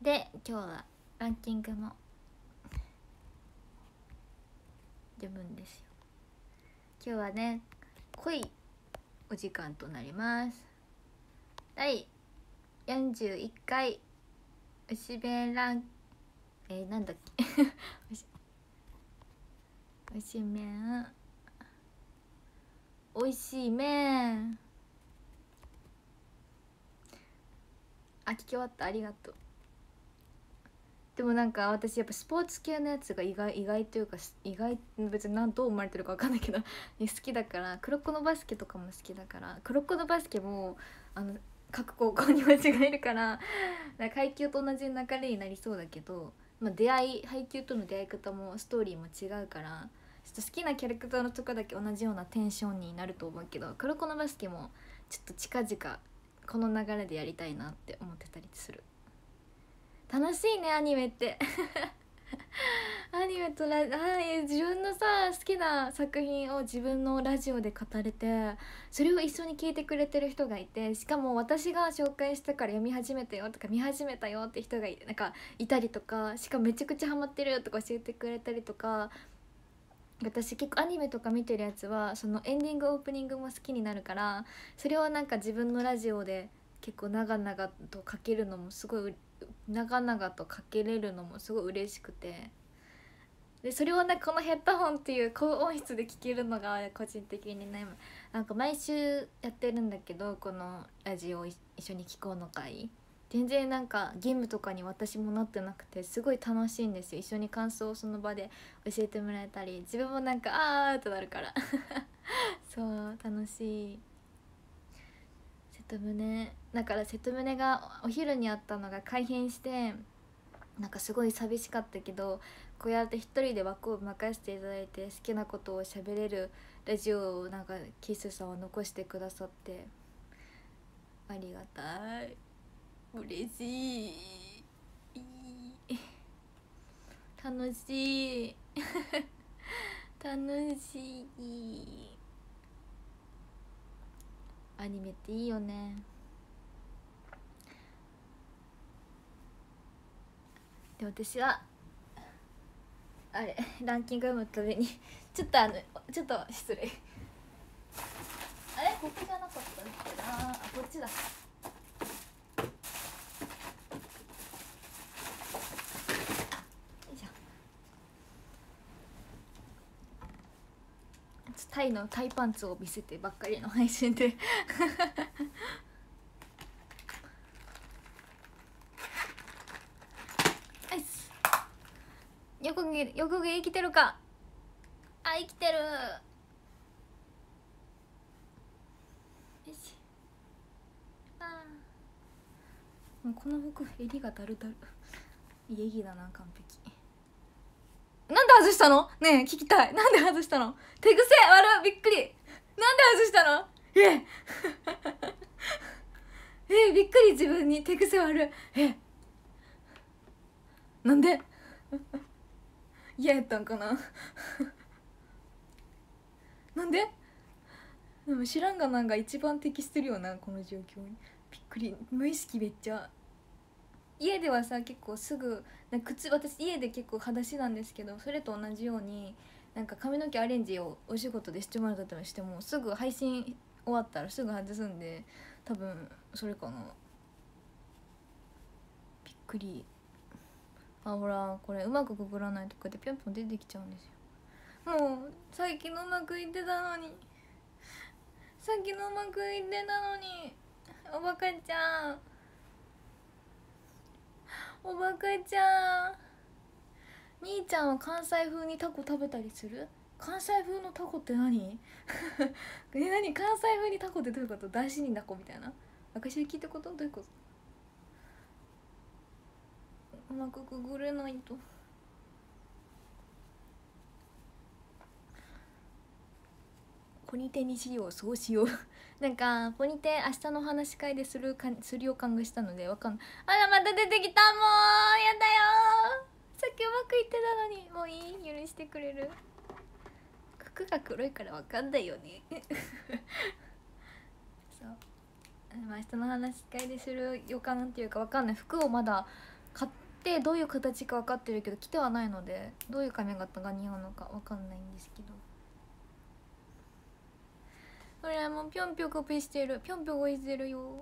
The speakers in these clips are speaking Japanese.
で今日はランキングも読むんですよ。今日はね濃いお時間となります。第41回牛弁ランなんだっけ牛麺おいしい麺聞き終わった、ありがとう。でもなんか私やっぱスポーツ系のやつが意外というか別にどう思われてるか分かんないけど好きだから、黒子のバスケとかも好きだから、黒子のバスケも各高校に間違えるから配球と同じ流れになりそうだけど、配球との出会い方もストーリーも違うから、ちょっと好きなキャラクターのとこだけ同じようなテンションになると思うけど、黒子のバスケもちょっと近々この流れでやりたいなって思ってたりする。楽しいねアニメってアニメと自分の好きな作品を自分のラジオで語れて、それを一緒に聞いてくれてる人がいて、しかも私が紹介したから読み始めたよとか見始めたよって人がいたりとか、しかもめちゃくちゃハマってるとか教えてくれたりとか、私結構アニメとか見てるやつはそのエンディングオープニングも好きになるから、それを自分のラジオで結構長々とかけるのもすごい長々とかけれるのもすごい嬉しくて、でそれをこのヘッドホンっていう高音質で聴けるのが個人的にね、毎週やってるんだけど、このラジオを一緒に聴こうの会全然義務とかに私もなってなくて、すごい楽しいんですよ。一緒に感想をその場で教えてもらえたり、自分もあーとなるからそう楽しい。瀬戸宗だから、瀬戸宗がお昼に会ったのが改編して、すごい寂しかったけど、こうやって一人で枠を任せていただいて好きなことを喋れるラジオをキスさんは残してくださってありがたい、嬉しい楽しい楽しい。アニメっていいよね。で私はランキング読むたびにちょっと失礼、ここじゃなかったっけな、こっちだ。よいしょ。タイパンツを見せてばっかりの配信で横毛生きてるか。生きてる。よし。もうこの服襟がだるだる。家着だな、完璧。なんで外したのねえ、聞きたい。なんで外したの。手癖悪い、びっくり。なんで外したのびっくり、自分に手癖悪い。なんで嫌やったんかななんで。でも知らんが一番適してるよな、この状況に。びっくり、無意識めっちゃ。家では結構すぐ私家で結構裸足なんですけど、それと同じように髪の毛アレンジをお仕事でしてもらったりしても、すぐ配信終わったらすぐ外すんで、多分それかな。びっくり。ほらこれうまくくぐらないとかでぴょんぴょん出てきちゃうんですよ。もうさっきのうまくいってたのに、おバカちゃん、おバカちゃん。兄ちゃんは関西風にタコ食べたりする？関西風のタコって何何関西風にタコってどういうこと？大死にタコみたいな。私聞いたこと？どういうこと？うまくくぐれないと。ポニテにしよう、そうしようポニテ明日の話し会でする予感がしたので、わかんない。あらまた出てきた、もうやだよ。さっきうまくいってたのに。もういい？許してくれる？服が黒いからわかんないよねそう、明日の話し会でする予感っていうかわかんない。服をまだ買ってどういう形か分かってるけど着てはないので、どういう髪型が似合うのか分かんないんですけど、これもうぴょんぴょんコピしてる、ぴょんぴょん置いてるよ。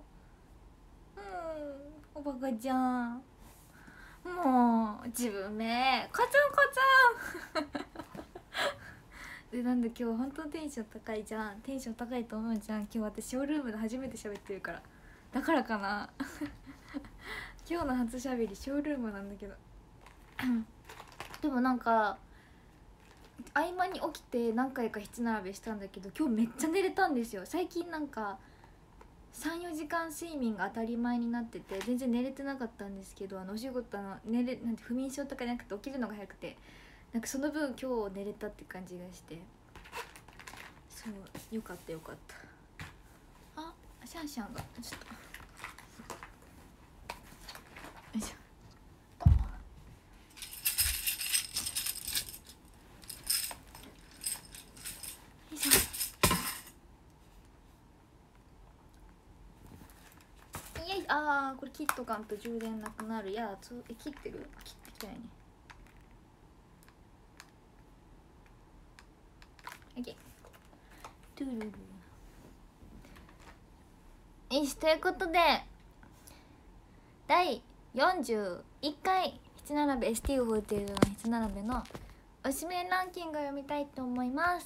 おバカちゃん、もう自分めカチャンカチャンで、なんで今日本当テンション高いじゃん、テンション高いと思うじゃん。今日私ショールームで初めて喋ってるから、だからかな今日の初しゃべりショールームなんだけどでもなんか合間に起きて何回か質並べしたんだけど、今日めっちゃ寝れたんですよ。最近なんか34時間睡眠が当たり前になってて全然寝れてなかったんですけど、お仕事のなんて不眠症とかじゃなくて起きるのが早くて、なんかその分今日寝れたって感じがして、そうよかったよかった。あ、シャンシャンがちょっとよいしょ。あー、これ切っとかんと充電なくなるやつ。切ってる？切ってきたよね。オッケー。トゥルルよし、ということで第41回七並べ ST410 の七並べのおしめランキングを読みたいと思います。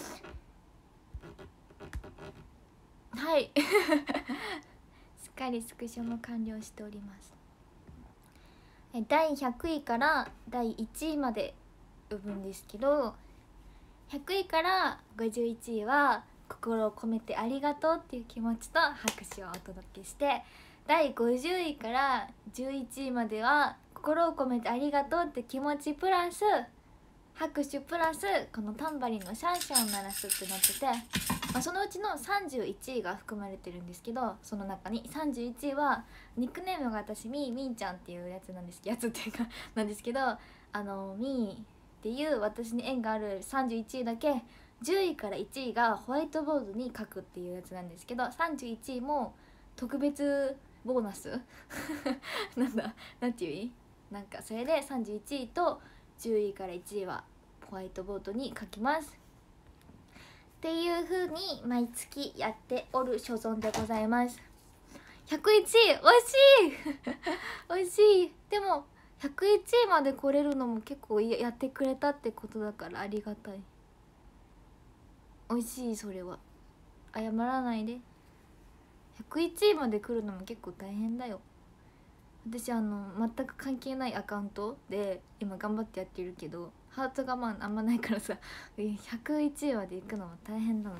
はいしっかりスクショも完了しております。第100位から第1位まで呼ぶんですけど、100位から51位は心を込めてありがとうっていう気持ちと拍手をお届けして、第50位から11位までは心を込めてありがとうって気持ちプラス拍手プラスこのタンバリンのシャンシャンを鳴らすってなってて、そのうちの31位が含まれてるんですけど、その中に31位はニックネームが私みーちゃんっていうやつなんですけど、っていうかなんですけど、みーっていう私に縁がある31位だけ10位から1位がホワイトボードに書くっていうやつなんですけど、31位も特別ボーナスなんていう意味、なんかそれで31位と10位から1位はホワイトボードに書きますっていう風に毎月やっておる所存でございます。101位惜しい惜しい。でも101位まで来れるのも結構やってくれたってことだからありがたい。惜しい、それは謝らないで。101位まで来るのも結構大変だよ。私全く関係ないアカウントで今頑張ってやってるけど、ハートがあんまないからさ101位まで行くのも大変だもん。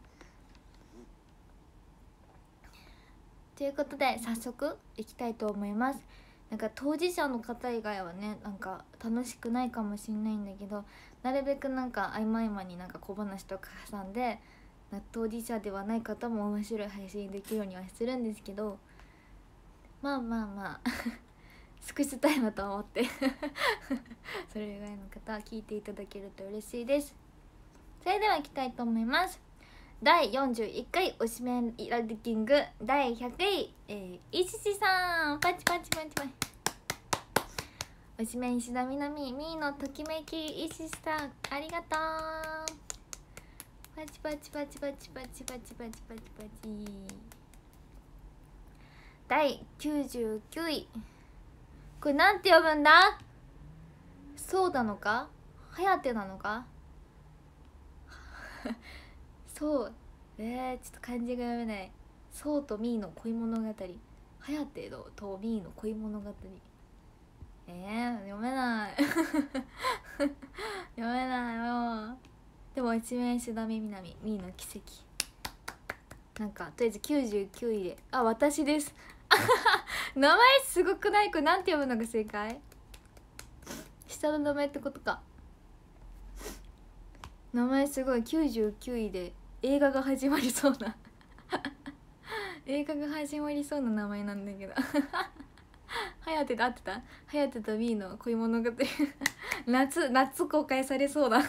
ということで早速いきたいと思います。なんか当事者の方以外はね、なんか楽しくないかもしれないんだけど、なるべくなんか合間合間になんか小話とか挟んで、当事者ではない方も面白い配信できるようにはするんですけど、まあスクショタイムと思ってそれ以外の方は聞いていただけると嬉しいです。それではいきたいと思います。第41回おしめランキング第100位、いししさん、パチパチパチパチ。おしめ石田みなみみーのときめきいししさん、ありがとう。パチパチパチパチパチパチパチパチパチ。第99位、これなんて読むんだ？そうなのか？はやてなのか？そう、ちょっと漢字が読めない。そうとみーの恋物語、はやてとみーの恋物語、読めない読めないよ。でも一面志田みなみみーの奇跡、なんかとりあえず99位で、あ、私です名前すごくない？これなんて読むのが正解？下の名前ってことか。名前すごい。99位で映画が始まりそうな映画が始まりそうな名前なんだけどはやてで合ってた？はやてとみーの恋物語夏公開されそうだ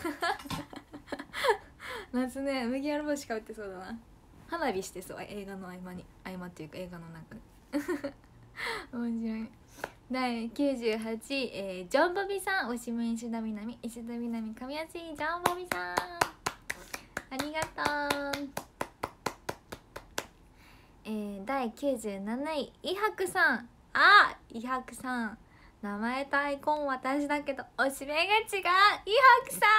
夏ね、麦わら帽子かぶってそうだな。花火してそう、映画の合間っていうか映画の中で面白い。 第98位、ジョンボビさん、おしめ石田みなみ、石田みなみ神谷ジョンボビさん、ありがとう。第97位、イハクさん。イハクさん、名前とアイコン私だけどおしめが違う。イハクさ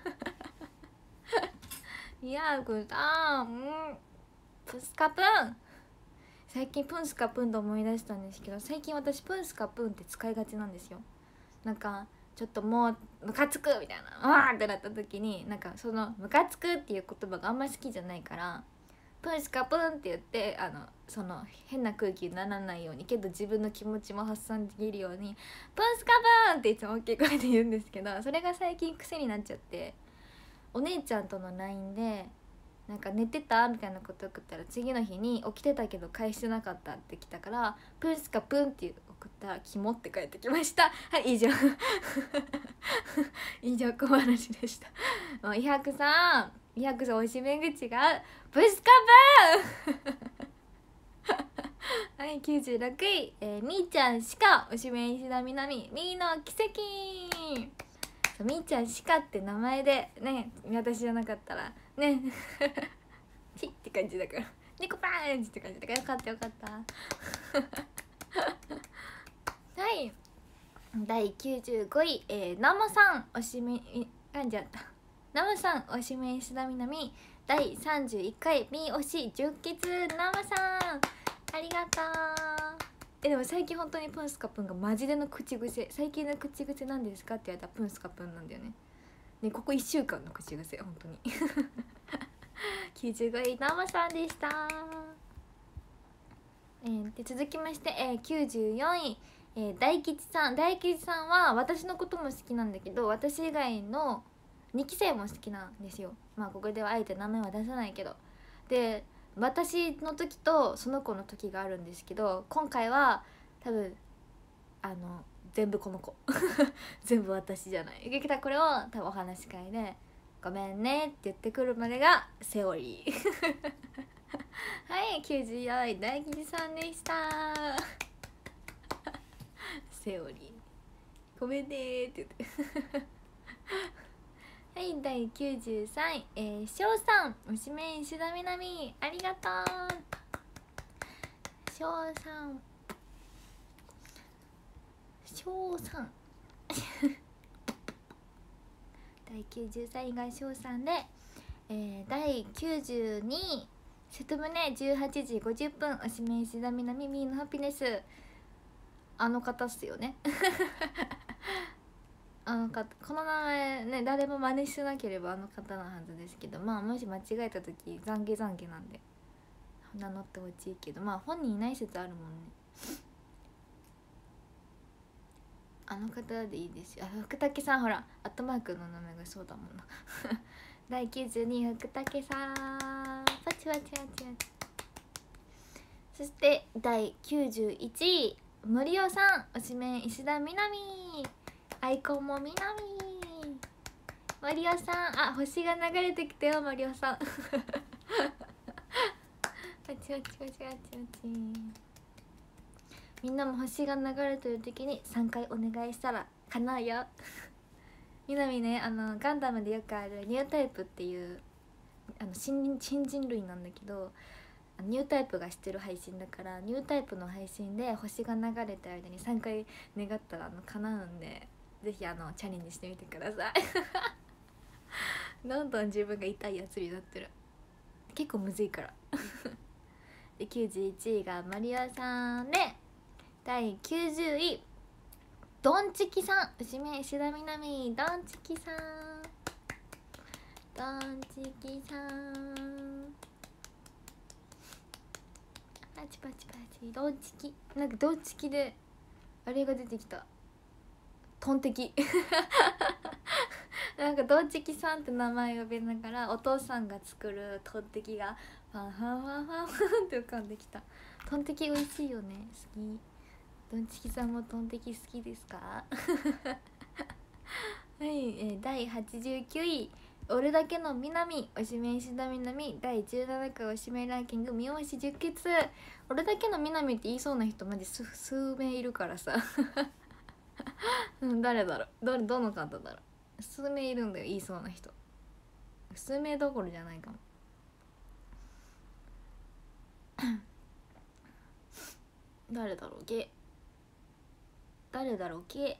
んイハクさん、プンスカプン。最近プンスカプンと思い出したんですけど、最近私プンスカプンって使いがちなんですよ。なんかちょっともうムカつくみたいな、わーってなった時に、なんかそのムカつくっていう言葉があんま好きじゃないから、プンスカプンって言って、その変な空気にならないようにけど自分の気持ちも発散できるようにプンスカプンっていつも大きい声で言うんですけど、それが最近癖になっちゃって、お姉ちゃんとの LINE でなんか寝てたみたいなこと送ったら、次の日に起きてたけど返してなかったって来たから、プンスカプンって送ったらキモって帰ってきました。はい以上以上小話でした。もうイハクさんおしめ口がプンスカプンはい、96位、みーちゃんしかおしめ石田みなみ、みーの奇跡。みーちゃんしかって名前でね、私じゃなかったらねチッって感じだから、猫パンチって感じだから、よかったよかったはい第95位、ナモさんおしめ噛んじゃった。ナモさんおしめ石田みなみ、第31回みー推し純潔ナモさん、ありがとう。でも最近本当にプンスカプンがマジでの口癖、最近の口癖なんですかって言われたらプンスカプンなんだよね。ね、ここ1週間の口癖本当に95位ナモさんでした。で続きまして、94位、大吉さんは私のことも好きなんだけど、私以外の2期生も好きなんですよ。まあここではあえて名前は出さないけど、で私の時とその子の時があるんですけど、今回は多分全部この子全部私じゃない。劇団これを多分お話し会でごめんねって言ってくるまでがセオリーはい94位大吉さんでしたセオリーごめんねーって言ってはい第93位、翔さんおしめ石田みなみ、ありがとう。翔さん第93位が翔さんで、第92位瀬戸宗18時50分おしめ石田みなみ、みーのハピネス、あの方っすよねあの方、この名前ね誰も真似しなければあの方のはずですけど、まあもし間違えた時懺悔なんで名乗ってほしいけど、まあ本人いない説あるもんね。あの方でいいですよ。福武さん、ほらアットマークの名前がそうだもんな第92位福武さん、パチパチパチパチ。そして第91位森尾さんおしめ石田みなみ、アイコンもみなみ。森尾さん、星が流れてきたよ森尾さんパチパチパチパチパチ。みんなも星が流れてる時に3回お願いしたら叶うよみなみね、ガンダムでよくあるニュータイプっていう新人類なんだけど、ニュータイプがしてる配信だから、ニュータイプの配信で星が流れてる間に3回願ったら叶うんで、ぜひチャレンジしてみてくださいどんどん自分が痛いやつになってる、結構むずいからで91位がマリアさんで、第90位ドンチキさんおしめ石田みなみ、ドンチキさんパチパチパチ、ドンチキ、なんかドンチキであれが出てきた、トンテキなんかドンチキさんって名前呼びながらお父さんが作るトンテキがファンファンファンファンファンって浮かんできた。トンテキ美味しいよね、好き。ドンチキさんもトンテキ好きですかはい、第89位俺だけの南推しメン石田みなみ第17回推しメンランキング見押し10決。俺だけの南って言いそうな人マジ数名いるからさ誰だろう、どの方だろう。数名いるんだよ言いそうな人。数名どころじゃないかも誰だろうけ、誰だろうけ。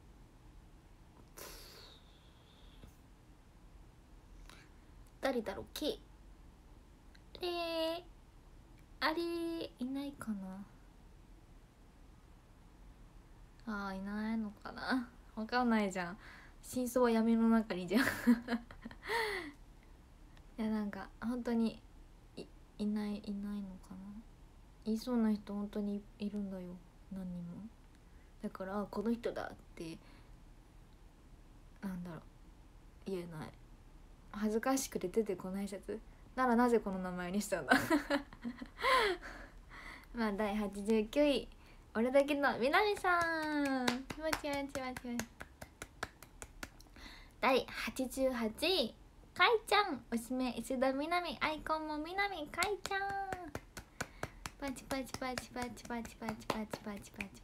誰だろうけ。あれいないかな。いないのかな。わかんないじゃん。真相は闇の中にじゃんいやなんか本当にいないのかな。言いそうな人本当にいるんだよ、何人も。だからこの人だってなんだろう言えない。恥ずかしくて出てこない説ならなぜこの名前にしたんだまあ第89位俺だけの南さん。第88位かいちゃん。おしめ石田みなみ、アイコンもみなみかいちゃん。パチパチパチパチパチパチパチパチパチパチ。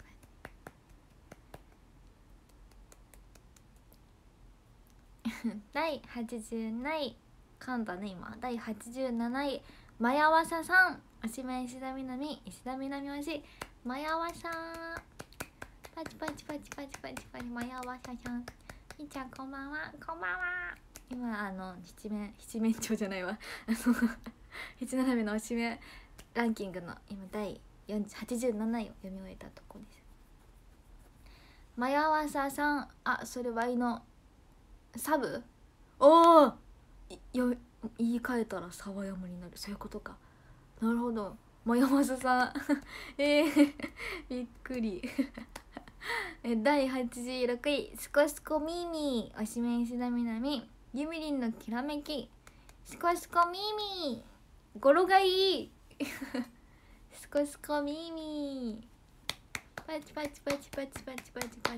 第87位噛んだね今。第87位まやわささん。おしめ石田みなみ、石田みなみ推しまやわさん。パチパチパチパチパチパチ。まやわささん、みーちゃんこんばんは。こんばんは。今七面鳥じゃないわ七斜めのおしめランキングの今第87位を読み終えたところです。まやわささん、それワイのサブ。おお、言い換えたら沢山になる、そういうことか。なるほど、まやわささんびっくり第86位すこすこみーみー。おしめ石田みなみ、ゆみりんのきらめき。すこすこみーみー、語呂がいいすこすこみーみー。パチパチパチパチパチパチパチ。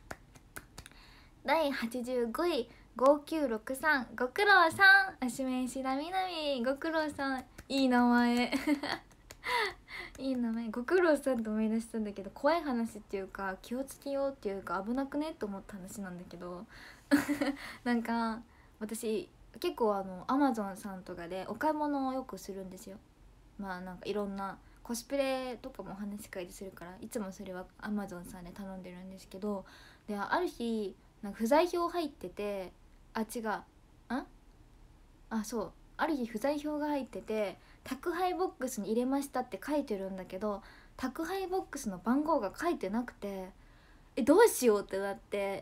第85位5963ご苦労さん。おしめ石田みなみ、ご苦労さん。いい名前いい名前。ご苦労さんって思い出したんだけど、怖い話っていうか気をつけようっていうか危なくねって思った話なんだけどなんか私結構アマゾンさんとかでお買い物をよくするんですよ。まあなんかいろんなコスプレとかもお話し会でするから、いつもそれはアマゾンさんで頼んでるんですけど、である日なんか不在票入ってて、そうある日不在票が入ってて、宅配ボックスに入れましたって書いてるんだけど、宅配ボックスの番号が書いてなくて、どうしようってなって、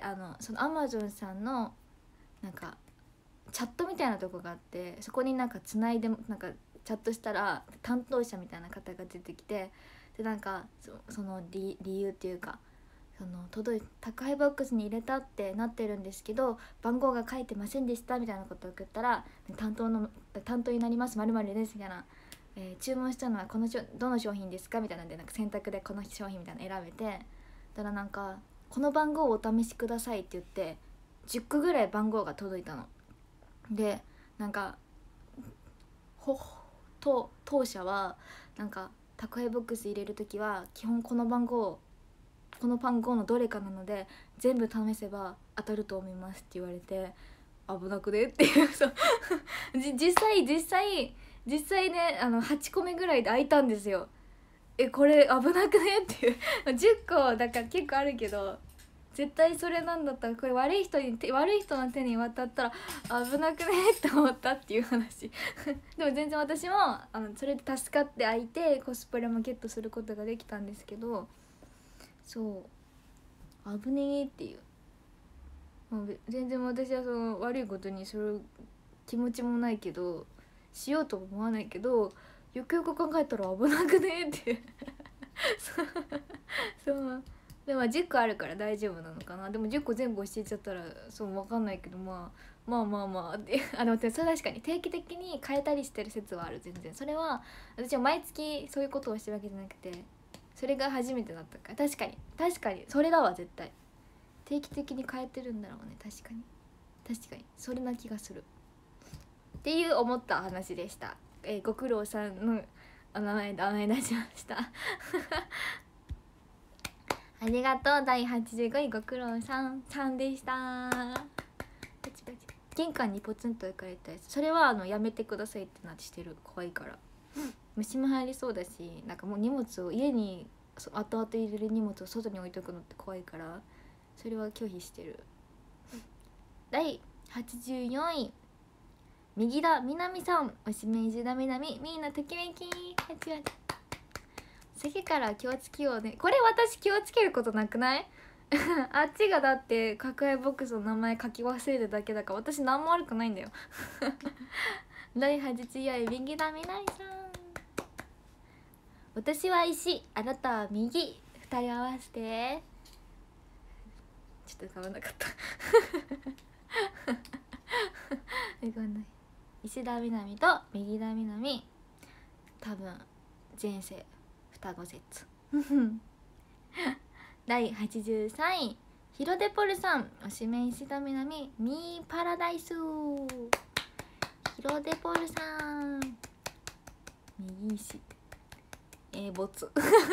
そのアマゾンさんのなんかチャットみたいなとこがあって、そこになんかつないでなんかチャットしたら担当者みたいな方が出てきて、でなんかその理由っていうか、その宅配ボックスに入れたってなってるんですけど番号が書いてませんでしたみたいなことを送ったら、担当になります〇〇ですみたいな、注文したのはどの商品ですかみたいなんで、なんか選択でこの商品みたいなの選べて、たらなんかこの番号をお試しくださいって言って10個ぐらい番号が届いたので、なんか当社はなんか宅配ボックス入れるときは基本この番号のどれかなので全部試せば当たると思いますって言われて、危なくねっていうそう実際ね8個目ぐらいで開いたんですよ。これ危なくねっていう10個だから結構あるけど、絶対それなんだったらこれ悪い人の手に渡ったら危なくねって思ったっていう話でも全然私もそれで助かって開いてコスプレもゲットすることができたんですけど、そう危ねえっていう、もう全然私はその悪いことにする気持ちもないけどしようとも思わないけど、よくよく考えたら危なくねっていうそうでも10個あるから大丈夫なのかな。でも10個全部教えちゃったらそう分かんないけど、まあってそれ確かに定期的に変えたりしてる説はある。全然それは私は毎月そういうことをしてるわけじゃなくて、それが初めてだったから確かにそれだわ。絶対定期的に変えてるんだろうね。確かにそれな気がする。 ていう思った話でした。ご苦労さんのお名前出しましたありがとう。第85位ご苦労さんでした。パチパチ。玄関にポツンと置かれたやつ、それはやめてくださいってなってしてる。怖いから、虫も入りそうだし、なんかもう荷物を家に後々入れる荷物を外に置いとくのって怖いから、それは拒否してる。第84位右田みなみさん、おしめ石田みなみ、みーのときめき。先から気をつけようね。これ私気をつけることなくないあっちがだって宅配ボックスの名前書き忘れるだけだから、私何も悪くないんだよ第84位右田みなみさん、私は石、あなたは右、二人合わせて。ちょっと浮かばなかった浮かんない。石田みなみと右田みなみ、多分前世双子説第83位ヒロデポルさん、おしめ石田みなみ、ミーパラダイス。ヒロデポルさん、右石ボツ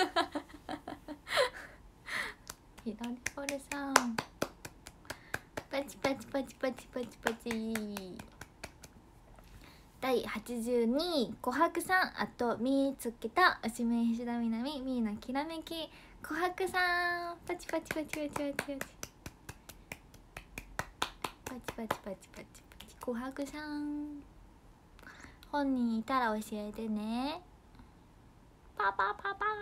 ヒロデポルさん、パチパチパチパチパチパチ。第82位琥珀さん、あと見つけた、おしめ石田みなみ、みーのきらめき。琥珀さん、パチパチパチパチパチパチパチパチパチパチパチ。琥珀さん、本人いたら教えてね。パパパパ。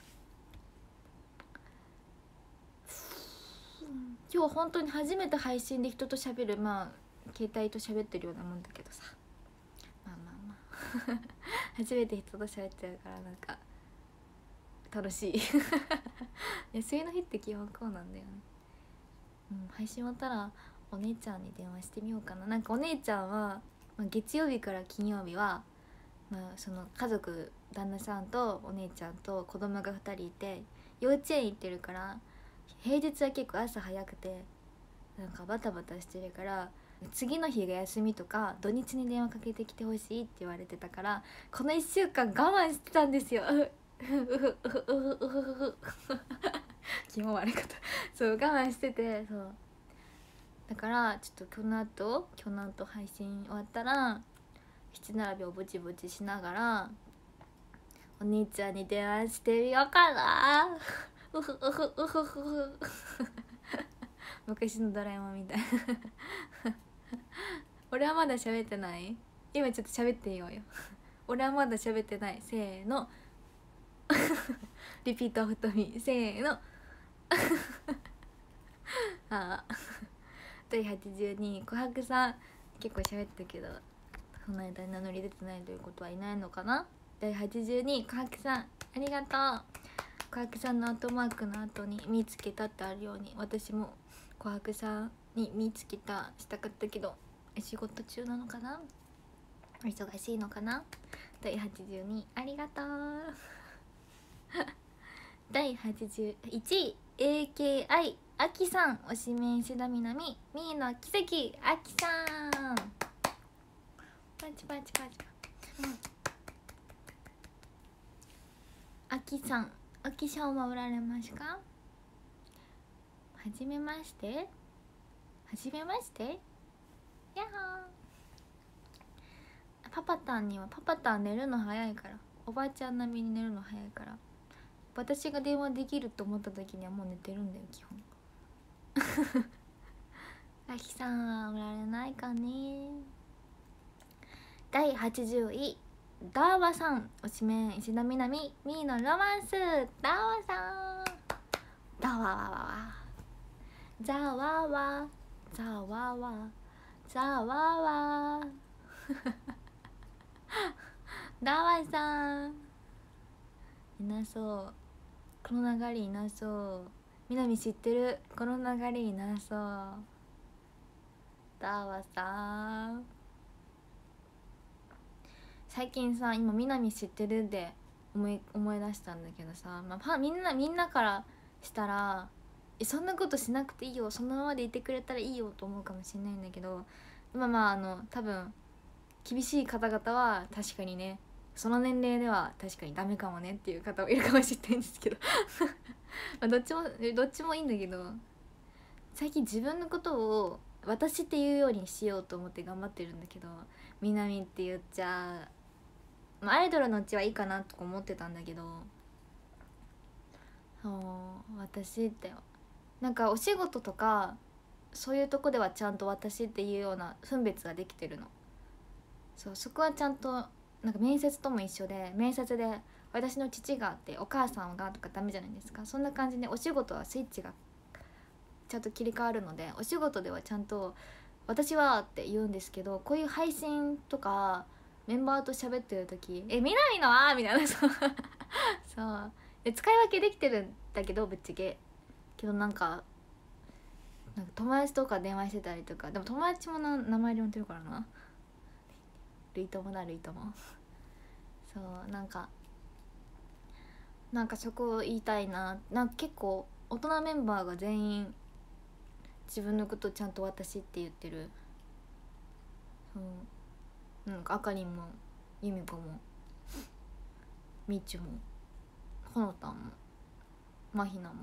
今日本当に初めて配信で人と喋る、まあ携帯と喋ってるようなもんだけどさ、まあまあまあ初めて人と喋ってるから、なんか楽しいそういうの日って基本こうなんだよね。配信終わったらお姉ちゃんに電話してみようかな。なんかお姉ちゃんは、月曜日から金曜日は、その家族、旦那さんとお姉ちゃんと子供が2人いて幼稚園行ってるから、平日は結構朝早くてなんかバタバタしてるから、次の日が休みとか土日に電話かけてきてほしいって言われてたから、この1週間我慢してたんですよ気も悪いことそう我慢してて、そうだからちょっと今日の後配信終わったら七並べをぼちぼちしながらお兄ちゃんに電話してみようかな昔のドラえもんみたい俺はまだ喋ってない？今ちょっと喋ってみようよ俺はまだ喋ってない。せーのリピートアフターミー、せーのあ第82位琥珀さん、結構喋ったけどその間に名乗り出てないということはいないのかな。第82位琥珀さん、ありがとう。琥珀さんのアートマークの後に見つけたってあるように、私も琥珀さんに見つけたしたかったけど仕事中なのかな、お忙しいのかな。第82位ありがとう第81位 AKI あきさん、おしめ石田みなみ、みーの奇跡。あきさん、パチパチパチパチ。あきさん、あきさんはおられますか？はじめまして、はじめまして、やっほー。パパタンには、パパタン寝るの早いから、おばあちゃん並みに寝るの早いから、私が電話できると思った時にはもう寝てるんだよ基本あきさんはおられないかね。第80位ダーワさん、おしめ石田みなみ、みーのロマンス。ダーワさん、ダワワワワザワワザワワザワワダーワさんいなそう、この流れいなそう。みなみ知ってる、この流れいなそう。ダーワさん、最近さ、今みなみ知ってるで思い出したんだけどさ、みんなからしたらそんなことしなくていいよ、そのままでいてくれたらいいよと思うかもしれないんだけど、多分厳しい方々は確かにね、その年齢では確かにダメかもねっていう方もいるかもしれないんですけどまあどっちもいいんだけど、最近自分のことを私っていうようにしようと思って頑張ってるんだけど、みなみって言っちゃう、まあ、アイドルのうちはいいかなとか思ってたんだけど、そう私ってなんかお仕事とかそういうとこではちゃんと私っていうような分別ができてるの。そう、そこはちゃんとなんか面接とも一緒で、面接で私の父があってお母さんがとかダメじゃないですか。そんな感じでお仕事はスイッチがちゃんと切り替わるので、お仕事ではちゃんと私はって言うんですけど、こういう配信とかメンバーと喋ってる時「え、みなみのは?」みたいなそうそうで使い分けできてるんだけど、ぶっちゃけどなんか友達とか電話してたりとか、でも友達も名前で呼んでるからな、ルイ友だルイ友そうなんかそこを言いたいな。なんか結構大人メンバーが全員自分のことをちゃんと私って言ってる。そうなんかあかりんもゆみこもみちゅもほのたんもまひなも、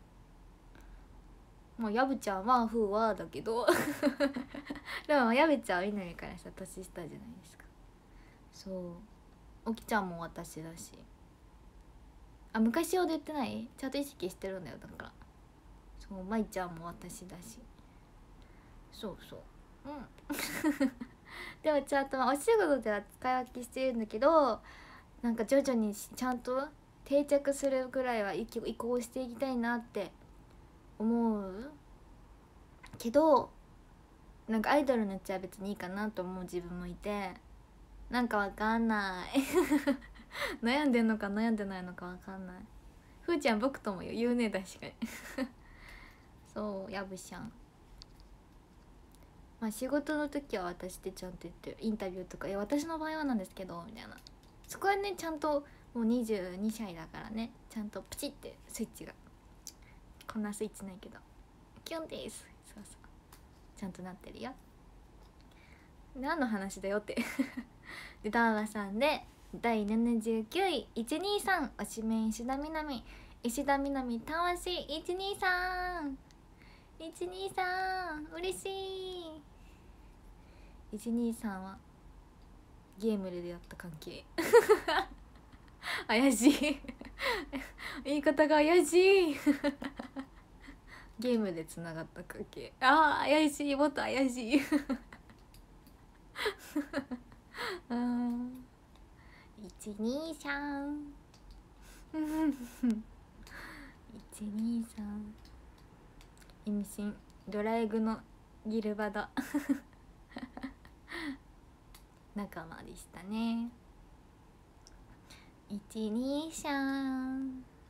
もうやぶちゃんはふーはだけどでもやぶちゃんはみなみからしたら年下じゃないですか。そうおきちゃんも私だし、あ、昔ほど言ってない、ちゃんと意識してるんだよ。だからそうまいちゃんも私だし、そうでもちゃんと、お仕事では使い分けしてるんだけど、なんか徐々にちゃんと定着するぐらいは移行していきたいなって思うけど、なんかアイドルのうちは別にいいかなと思う自分もいて、なんかわかんない悩んでんのか悩んでないのかわかんない。ふーちゃん僕とも言うね、確かにそうやぶしゃん、まあ仕事の時は私ってちゃんと言ってる、インタビューとか「いや私の場合はなんですけど」みたいな、そこはねちゃんともう22歳だからね、ちゃんとプチってスイッチが、こんなスイッチないけどキュンです、そうそうちゃんとなってるよ。何の話だよってでダーワさんで第79位123推しメン石田みなみ、石田みなみ魂123 123嬉しい。123はゲームで出会った関係怪しい言い方が怪しいゲームでつながった関係、あー怪しい、もっと怪しい123 123意味深ドラえぐのギルバダ仲間でしたね。123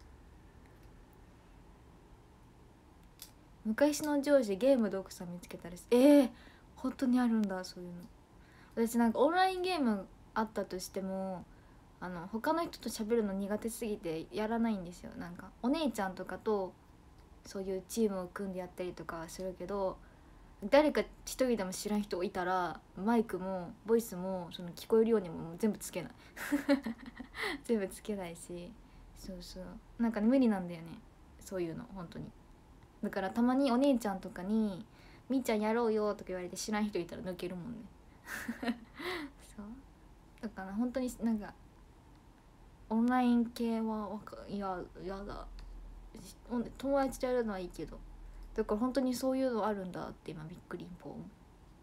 昔の上司ゲームで奥さん見つけたりす、本当にあるんだそういうの。私なんかオンラインゲームあったとしても他の人と喋るの苦手すぎてやらないんですよ。なんかお姉ちゃんとかとそういうチームを組んでやったりとかはするけど、誰か一人でも知らん人いたらマイクもボイスもその聞こえるようにも全部つけない全部つけないし、そうなんか無理なんだよねそういうの本当に。だからたまにお姉ちゃんとかに「みーちゃんやろうよ」とか言われて知らん人いたら抜けるもんねそうだから本当になんかオンライン系はいやだ、友達とやるのはいいけど、だから本当にそういうのあるんだって今びっくりポン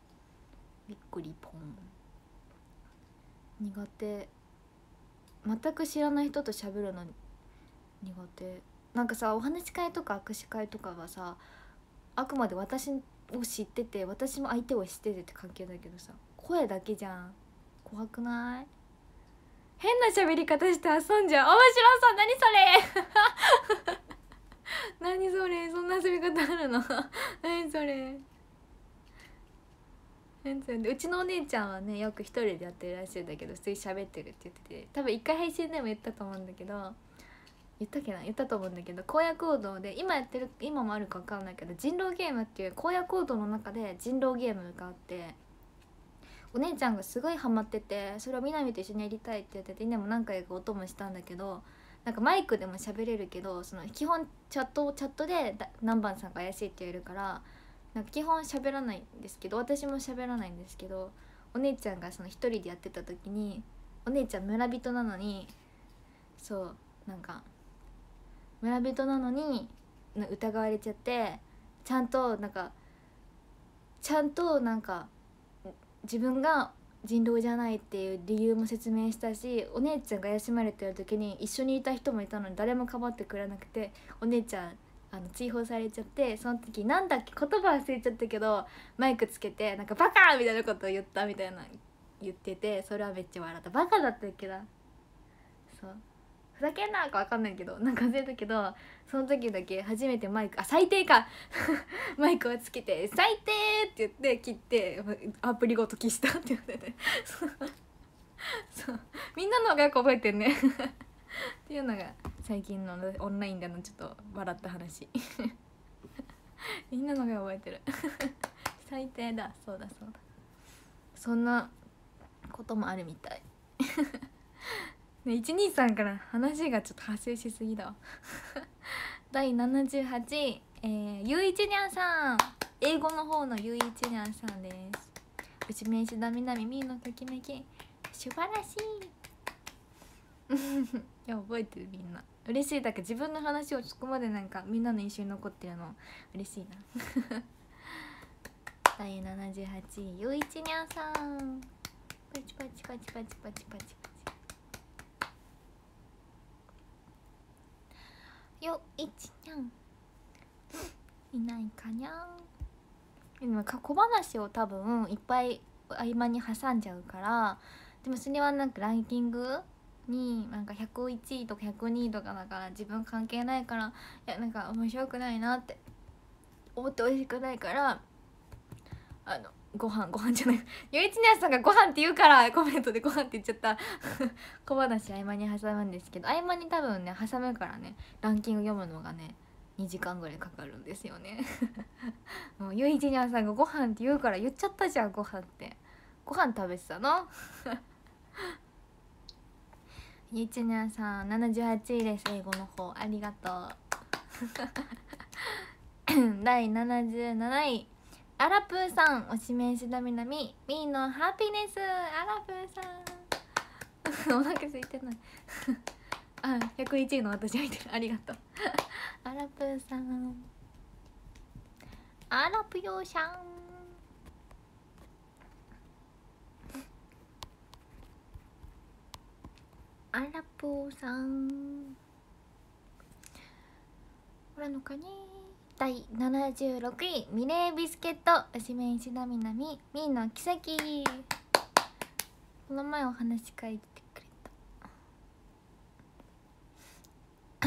苦手、全く知らない人と喋るの苦手。なんかさお話し会とか握手会とかはさ、あくまで私を知ってて私も相手を知っててって関係だけどさ、声だけじゃん、怖くない？変な喋り方して遊んじゃう、面白そう、何それ何それ、そんな遊び方あるの何それうちのお姉ちゃんはねよく一人でやってるらしいんだけど、普通に喋ってるって言ってて、多分一回配信でも言ったと思うんだけど、言ったと思うんだけど、荒野行動で今もあるか分かんないけど、人狼ゲームっていう荒野行動の中で人狼ゲームがあって、 お姉ちゃんがすごいハマってて、それをみなみと一緒にやりたいって言ってて、でも何回か音もしたんだけど、なんかマイクでも喋れるけど、その基本チャットで何番さんが怪しいって言えるから、なんか基本喋らないんですけど、私も喋らないんですけど、お姉ちゃんがその一人でやってた時に、お姉ちゃん村人なのに、そうなんか村人なのに疑われちゃって、ちゃんとなんか自分が人狼じゃないっていう理由も説明したし、お姉ちゃんが怪しまれてる時に一緒にいた人もいたのに誰もかばってくれなくて、お姉ちゃん追放されちゃって、その時なんだっけ、言葉忘れちゃったけどマイクつけてなんかバカーみたいなことを言ったみたいな言ってて、それはめっちゃ笑った。バカだったっけな、そうふざけんなか分かんないけど、なんか忘れたけど、その時だけ初めてマイク最低かマイクをつけて最低って言って切ってアプリごと消したって言っててそうみんなの方がよく覚えてんねっていうのが最近のオンラインでのちょっと笑った話みんなの方が覚えてる最低だ、そうだ、そんなこともあるみたいね、123から話がちょっと派生しすぎだわ第78、ゆういちにゃんさん、英語の方のゆういちにゃんさんです。内名石田みなみみーのときめき素晴らしいいや覚えてる、みんな嬉しい。だから自分の話をそこまでなんかみんなの印象に残ってるの嬉しいな第78、ゆういちにゃんさん、パチパチパチパチパチパチよいちにゃんいないかにゃん。でも小話を多分いっぱい合間に挟んじゃうから、でもそれはなんかランキングになんか101位とか102位とかだから自分関係ないから、いやなんか面白くないなって思って美味しくないから、ご飯じゃないゆういちにゃんさんがご飯って言うからコメントでご飯って言っちゃった小話合間に挟むんですけど、合間に多分ね挟むからね、ランキング読むのがね2時間ぐらいかかるんですよねもうゆういちにゃんさんがご飯って言うから言っちゃったじゃん、ご飯って。ご飯食べてたのゆういちにゃんさん78位です、英語の方ありがとう第77位、アラプーさん、おしめんしだみなみみーのハピネス。アラプーさんお腹空いてないあ、101位の私入ってる、ありがとうアラプーさん、アラプヨーさん、アラプーさん、おらのかね。第76位、ミレービスケット、おしめんしだみなみみーの奇跡。この前お話書いてくれた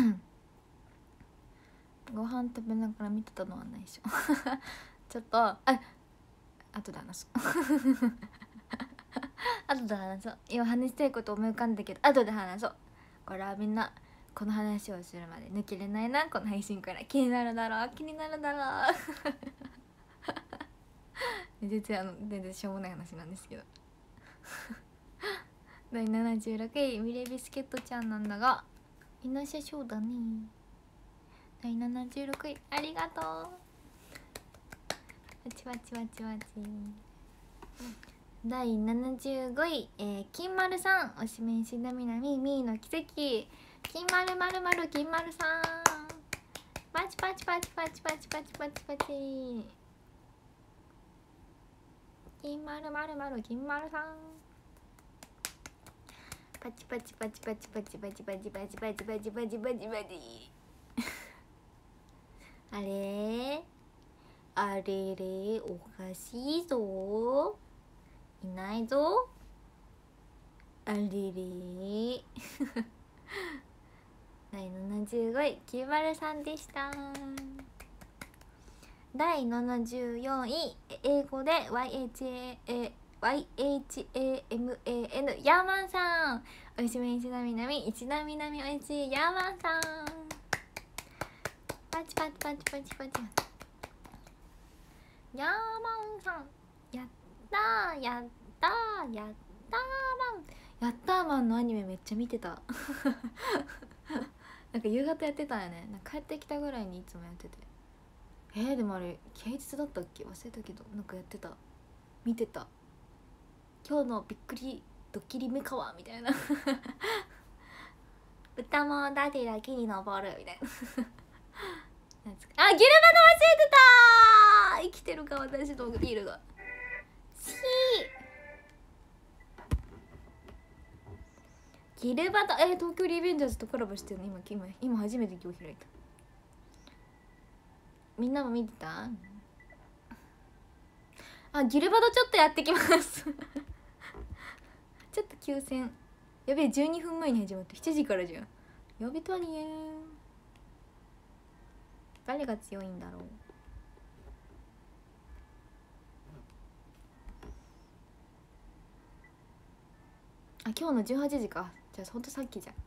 ご飯食べながら見てたのはないでしょちょっと後で話そう後で話そう、今話したいこと思い浮かんだけど後で話そう。これはみんなこの話をするまで抜けれないな、この配信から。気になるだろう全然しょうもない話なんですけど第76位、ミレービスケットちゃんなんだがいなしゃそうだね。第76位、ありがとう。わちわち第75位、金丸さん、おしめんしだみなみみーの奇跡。金丸金丸さん、パチパチ金丸金丸さん、パチパチあれおかしいぞ、いないぞ、あれれ第75位、903でした。第74位、英語で YHAMAN ヤーマンさん、おいしめんしなみなみ一なみなみおいしいヤーマンさん、パチヤーマンさん、やったたー、やったーマン、ヤッターマンのアニメめっちゃ見てたなんか夕方やってたんよね。なんか帰ってきたぐらいにいつもやってて、でもあれ平日だったっけ忘れたけど、なんかやってた、見てた。今日のびっくりドッキリメカワみたいな歌もダディだ木に登るみたいなあ、ギルバの忘れてたー。生きてるか私のビールが。ギルバと東京リベンジャーズとコラボしてるの今初めて今日開いた。みんなも見てた？ギルバドちょっとやってきますちょっと休戦。やべえ、12分前に始まって7時からじゃん。やべたりえん。誰が強いんだろう。今日の18時か。じゃあほんとさっきじゃん。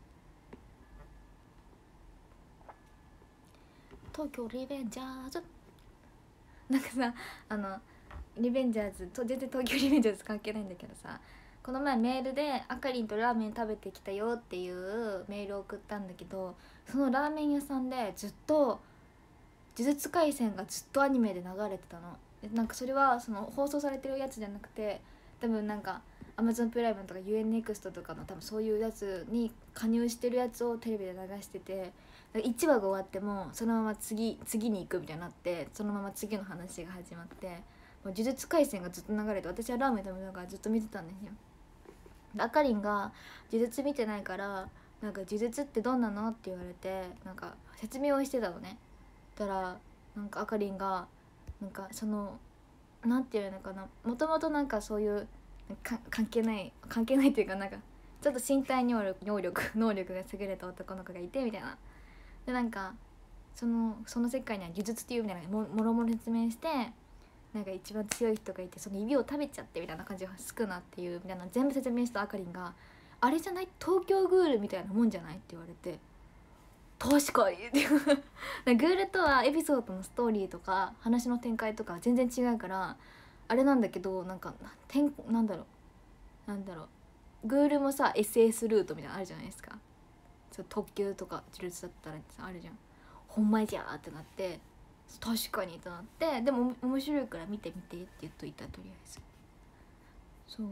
東京リベンジャーズなんかさ、リベンジャーズと全然東京リベンジャーズ関係ないんだけどさ、この前メールであかりんとラーメン食べてきたよっていうメールを送ったんだけど、そのラーメン屋さんでずっと呪術廻戦がずっとアニメで流れてたの。なんかそれはその放送されてるやつじゃなくて、多分なんか Amazon プライムとか UNEXT とかの多分そういうやつに加入してるやつをテレビで流してて、1話が終わってもそのまま次に行くみたいになって、そのまま次の話が始まって、もう呪術廻戦がずっと流れて、私はラーメン食べながらずっと見てたんですよ。あかりんが呪術見てないから、なんか呪術ってどんなのって言われて、なんか説明をしてたのね。だからなんかあかりんがなんかそのなんていうのかな、もともとなんかそういう関係ないっていうか、なんかちょっと身体能力が優れた男の子がいてみたいな。でなんかその世界には呪術っていうみたいなもろもろ説明して、なんか一番強い人がいてその指を食べちゃってみたいな感じがすくなっていうみたいな全部説明したあかりんが、あれじゃない、東京グールみたいなもんじゃないって言われて、確かにグールとはエピソードのストーリーとか話の展開とか全然違うからあれなんだけど、なんかなんだろう、グールもさ SS ルートみたいなのあるじゃないですか。そう特急とか呪術だったらさあるじゃん。ほんまじゃーってなって、確かにとなって、でも面白いから見てって言っといた。とりあえずそう、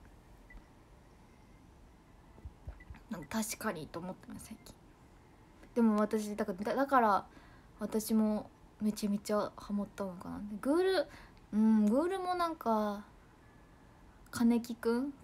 なんか確かにと思ってます最近。でも私だから私もめちゃめちゃハマったのかな。グールもなんか金木くん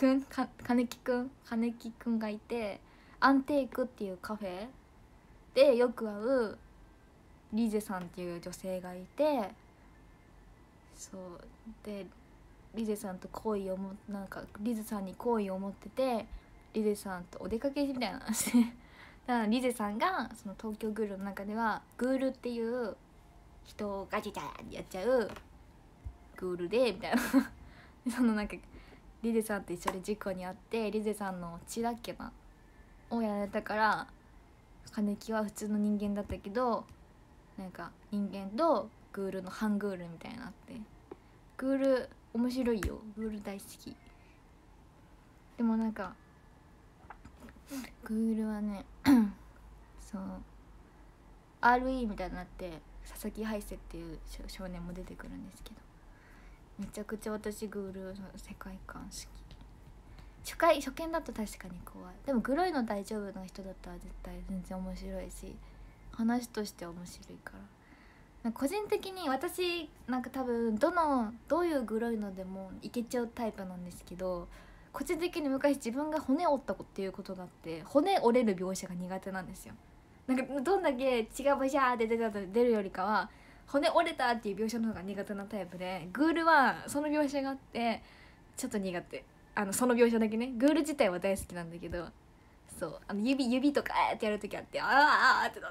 がいて、アンテイクっていうカフェでよく会うリゼさんっていう女性がいて、そうでリゼさんとなんかリゼさんに好意を持ってて、リゼさんとお出かけみたいな話でだからリゼさんがその東京グールの中ではグールっていう人をガチャガチャってやっちゃうグールでみたいなそのなんかリゼさんと一緒で事故に遭って、リゼさんの血だっけなをやられたから、金木は普通の人間だったけど、なんか人間とグールの半グールみたいになって、グール面白いよ、グール大好き。でもなんかグールはねそう RE みたいになって佐々木ハイセっていう少年も出てくるんですけど、めちゃくちゃ私グールの世界観好き。初見だと確かに怖い。でもグロいの大丈夫な人だったら絶対全然面白いし、話として面白いから、個人的に私なんか多分どういうグロいのでもいけちゃうタイプなんですけど、個人的に昔自分が骨折ったっていうことがあって、骨折れる描写が苦手なんですよ。なんかどんだけ血がバシャーって出るよりかは骨折れたっていう描写の方が苦手なタイプで、グールはその描写があってちょっと苦手。その描写だけね。グール自体は大好きなんだけど、そう指とかってやるときあって、あーってな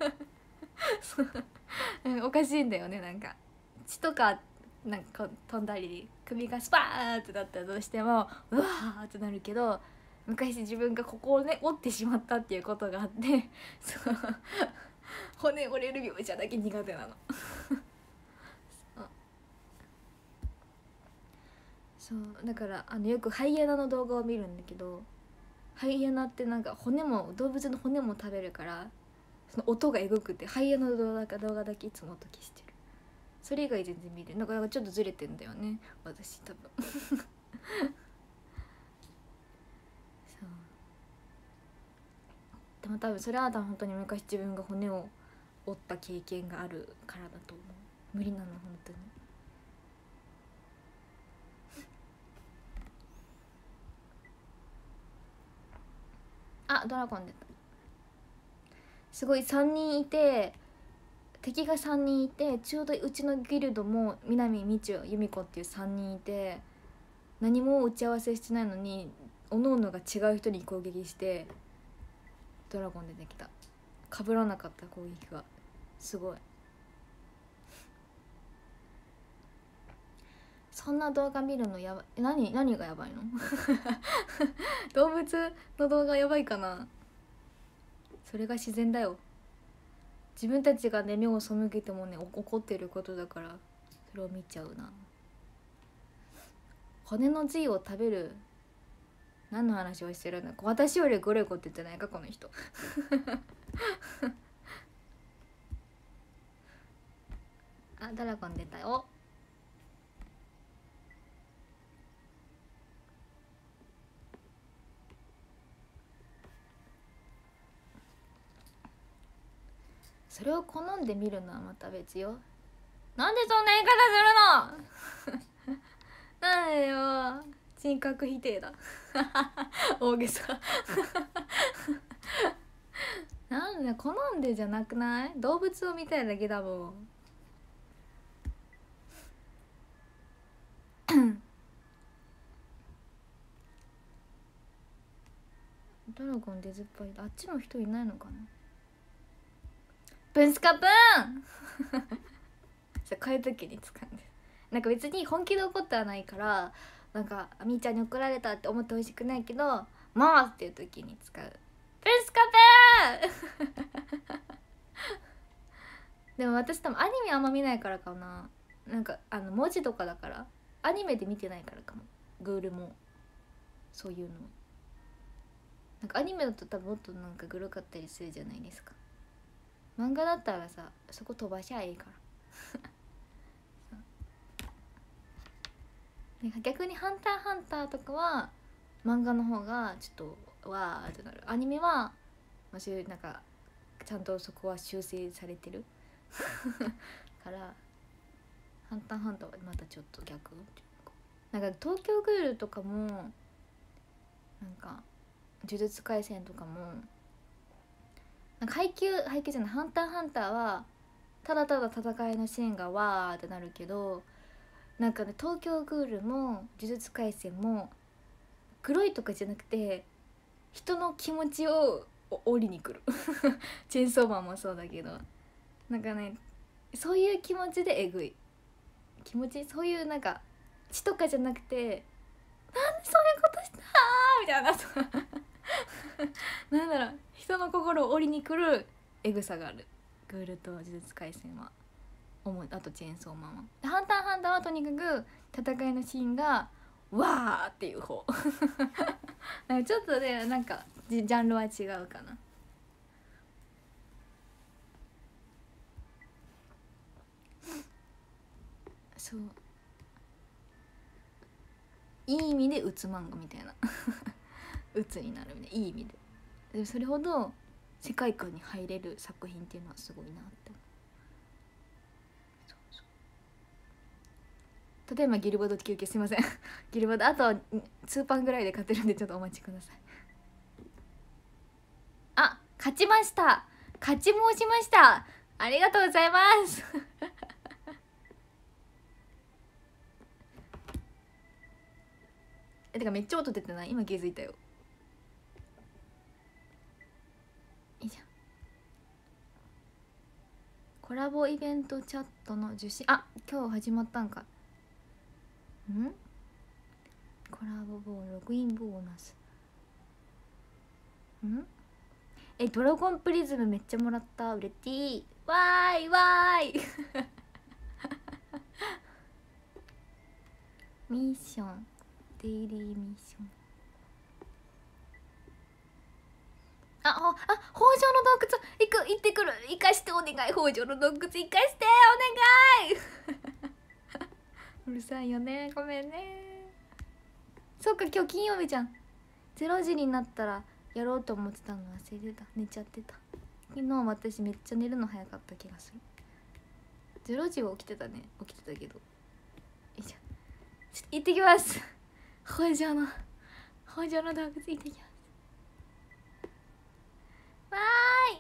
ったおかしいんだよね。なんか血とかなんか飛んだり首がスパーンってなったらどうしてもうわーってなるけど、昔自分がここをね折ってしまったっていうことがあってそう骨折れる描写だけ苦手なのそそうだからよくハイエナの動画を見るんだけど、ハイエナってなんか骨も動物の骨も食べるから、その音がエグくてハイエナの動画だけいつも音消してる。それ以外全然見る。なんかちょっとずれてんだよね私多分そうでも多分それは本当に昔自分が骨を折った経験があるからだと思う。無理なの本当に。あ、ドラゴン出た。すごい3人いて、敵が3人いて、ちょうどうちのギルドも南みちゅ由美子っていう3人いて、何も打ち合わせしてないのにおのおのが違う人に攻撃してドラゴン出てきた。被らなかった攻撃がすごい。そんな動画見るのやばい。何がやばいの動物の動画やばいかな。それが自然だよ。自分たちがね目を背けてもね怒ってることだから、それを見ちゃうな。骨の髄を食べる。何の話をしてるんだ。私よりグレコって言ってないかこの人あ、ドラゴン出たよ。それを好んで見るのはまた別よ。なんでそんな言い方するのなんでよ、人格否定だ大げさなんで好んでじゃなくない？動物を見たいだけだもんドラゴン出ずっぱり。あっちの人いないのかな。ブンスカプーンこういう時に使うんです。なんか別に本気で怒ってはないから、なんかみーちゃんに怒られたって思ってほしくないけど、もうっていう時に使う。ブンスカプーンでも私多分アニメあんま見ないからかな。なんか文字とかだから、アニメで見てないからかも。グールもそういうのなんかアニメだと多分もっとなんかグロかったりするじゃないですか。漫画だったらさ、そこ飛ばしゃいいからなんか逆にハンターハンターとかは漫画の方がちょっとわーってなる。アニメは、まあ、そういうなんかちゃんとそこは修正されてるからハンターハンターはまたちょっと逆。なんか東京グールとかもなんか呪術廻戦とかもなんか配給じゃない、ハンターハンターはただただ戦いのシーンがわーってなるけど、なんかね東京グールも呪術廻戦も黒いとかじゃなくて人の気持ちを折りに来るチェーンソーマンもそうだけど、なんかねそういう気持ちでえぐい気持ち、そういうなんか血とかじゃなくて、なんでそういうことしたみたいななんだろう、人の心を折りに来るエグさがあるグールと呪術廻戦は。あとチェーンソーマンは。ハンターハンターはとにかく戦いのシーンがわーっていう方なんかちょっとねなんかジャンルは違うかな。そういい意味でうつ漫画みたいなうつになるみたいな、いい意味で。でそれほど世界観に入れる作品っていうのはすごいなって思う。例えばギルボード休憩すいませんギルボードあと2パンぐらいで勝てるんでちょっとお待ちください。あ、勝ちました。勝ち申しました。ありがとうございますてかめっちゃ音出てない？今気づいたよ。いいじゃん。コラボイベントチャットの受信、あ、今日始まったんか。コラボボーログインボーナスドラゴンプリズムめっちゃもらった。うれてぃわーいわーいミッションデイリーミッション。北条の洞窟行ってくる。行かしてお願い。北条の洞窟行かしてお願いうるさいよね、ごめんね。そっか、今日金曜日じゃん。0時になったらやろうと思ってたの忘れてた。寝ちゃってた。昨日私めっちゃ寝るの早かった気がする。0時は起きてたね。起きてたけど。よいしょ。ちょっと行ってきます北条の洞窟行ってきます。わーい、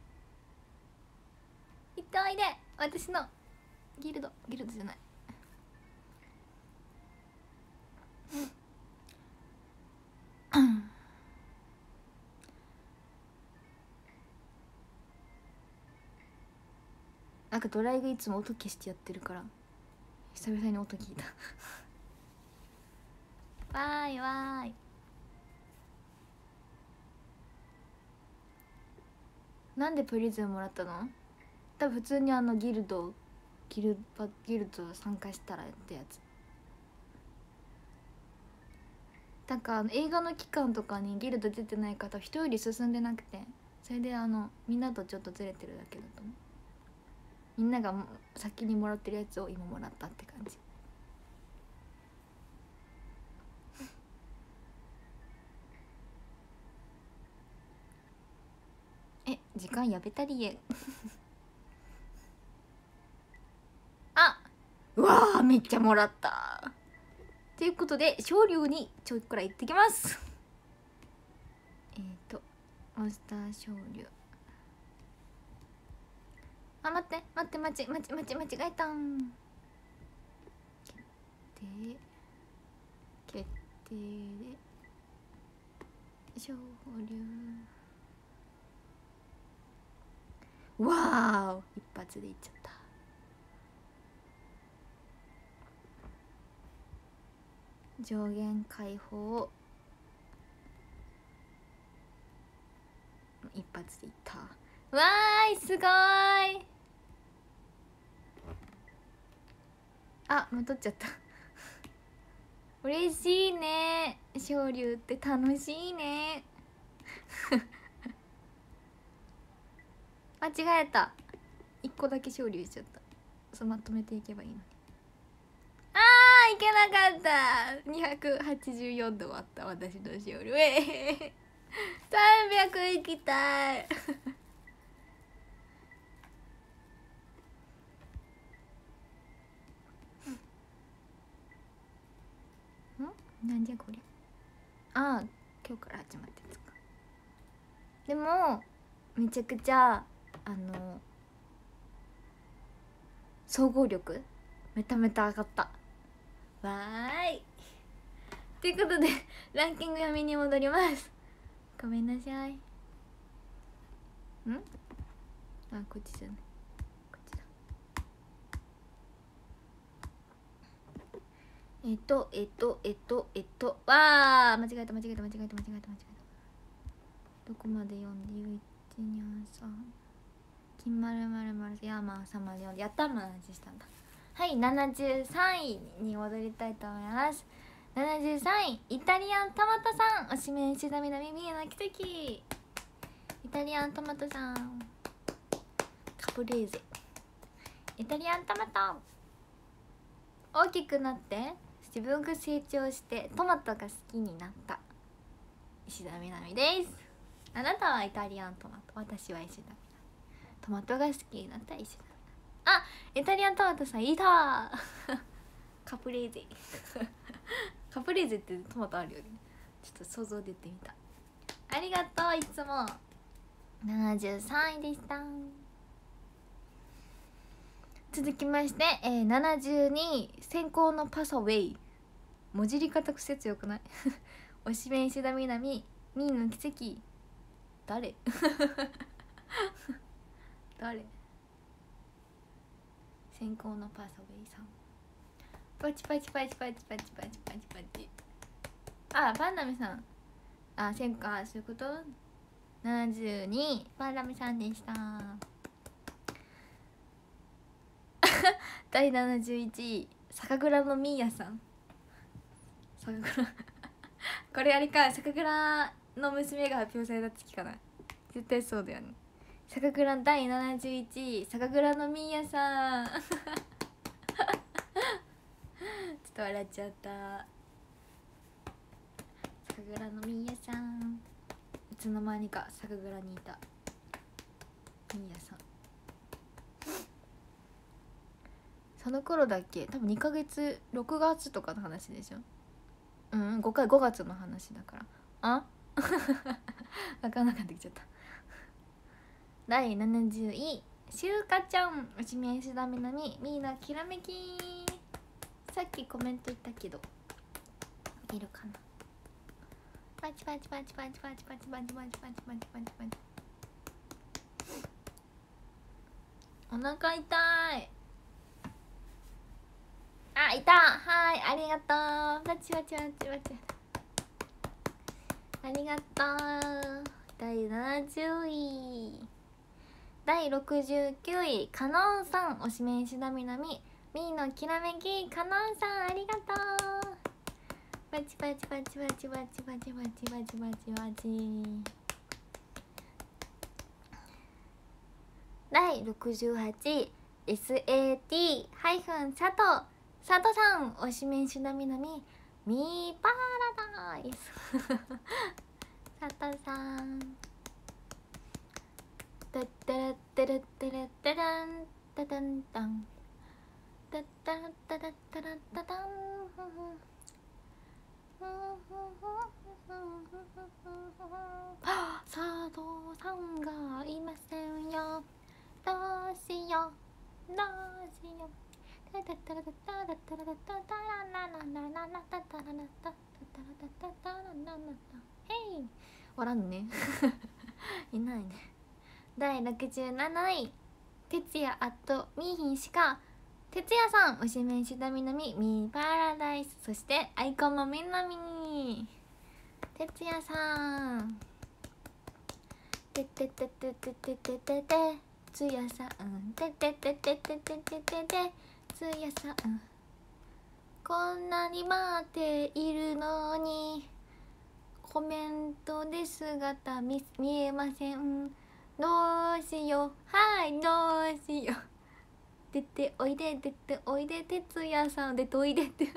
行っておいで。私のギルドじゃない、なんかドライがいつも音消してやってるから久々に音聞いたわーいわーい。なんでプリズムもらったの？多分普通にギルド参加したらってやつ。なんか映画の期間とかにギルド出てない方人より進んでなくて、それでみんなとちょっとずれてるだけだと思う。みんなが先にもらってるやつを今もらったって感じ。時間やべたりえあ、うわーめっちゃもらったということで昇竜にちょいくらい行ってきますモンスター昇竜。あ、待って間違えたん。決定で昇竜。わーお、一発でいっちゃった。上限解放一発でいった。わーい、すごーい。あ、戻っちゃった嬉しいね、昇竜って楽しいね間違えた、1個だけ昇竜しちゃった。そうまとめていけばいいのに。いけなかった。284で終わった私の勝利。300いきたいなんじゃこりゃ。今日から始まってつか。でもめちゃくちゃ総合力めためた上がった。わーい。ということでランキング読みに戻ります。ごめんなさい。こっちじゃない、こっちだ。わー間違えた。どこまで読んで123金丸ヤーマン様で読んでやったの話したんだ。はい、73位に戻りたいと思います。73位イタリアントマトさん、おしめんしだみなみみえの奇跡。イタリアントマトさん、カプレーゼ。イタリアントマト大きくなって自分が成長してトマトが好きになった石田みなみです。あなたはイタリアントマト、私は石田みなみ。トマトが好きになった石田みなみ。イタリアントマトさんいたカプレーゼカプレーゼってトマトあるよね。ちょっと想像で言ってみた。ありがとう、いつも。73位でした。続きまして、72位先行のパサウェイ。文字り方癖強くないおしめ石田みなみみーの奇跡。誰誰？先行のパサウェイさん。パチ。パンダミさん。先行、そういうこと。72パンダミさんでした第71位酒蔵のミーヤさん。 酒蔵これあれか、酒蔵の娘が発表された月かな。絶対そうだよね。酒蔵第71位、酒蔵のミーヤさんちょっと笑っちゃった。酒蔵のミーヤさん、いつの間にか酒蔵にいたミーヤさん。その頃だっけ、多分2ヶ月、6月とかの話でしょ。5月の話だから。あ分かんなくなってきちゃった。第70位、しゅうかちゃん、おしめしだみなみ、みーのきらめき。さっきコメント言ったけどいるかな。パチパチパチパチパチパチパチパチパチパチパチパチパチ。お腹痛い。あ、いた。はい、ありがとう。パチパチパチパチ。ありがとう。第70位、第69位、カノンさん、おしめしだみなみ、みーのきらめき。カノンさん、ありがとう。パチパチパチパチパチパチパチパチパチパチ。第68位、 SAT- 佐藤さん、おしめしだみなみ、ミーパラダイス佐藤さん。タッタラッタラッタラッタランタタンタンタッタラッタラッタラッタタン。佐藤さんがいませんよ、どうしようどうしよう。タタタラタタラタラタタララララララタタララタタラタタララララ。へい、おらんねいないね。第67位、徹夜アットミーヒンしか徹夜さん、おしめしだみなみ、ミーパラダイス。そしてアイコンもみなみ、徹夜さん。ててててててててて、つやさん。ててててててててて、つやさん。こんなに待っているのにコメントで姿見えません。どうしよう、はい、どうしよう。出ておいで、出ておいで、徹夜さん、出ておいでってい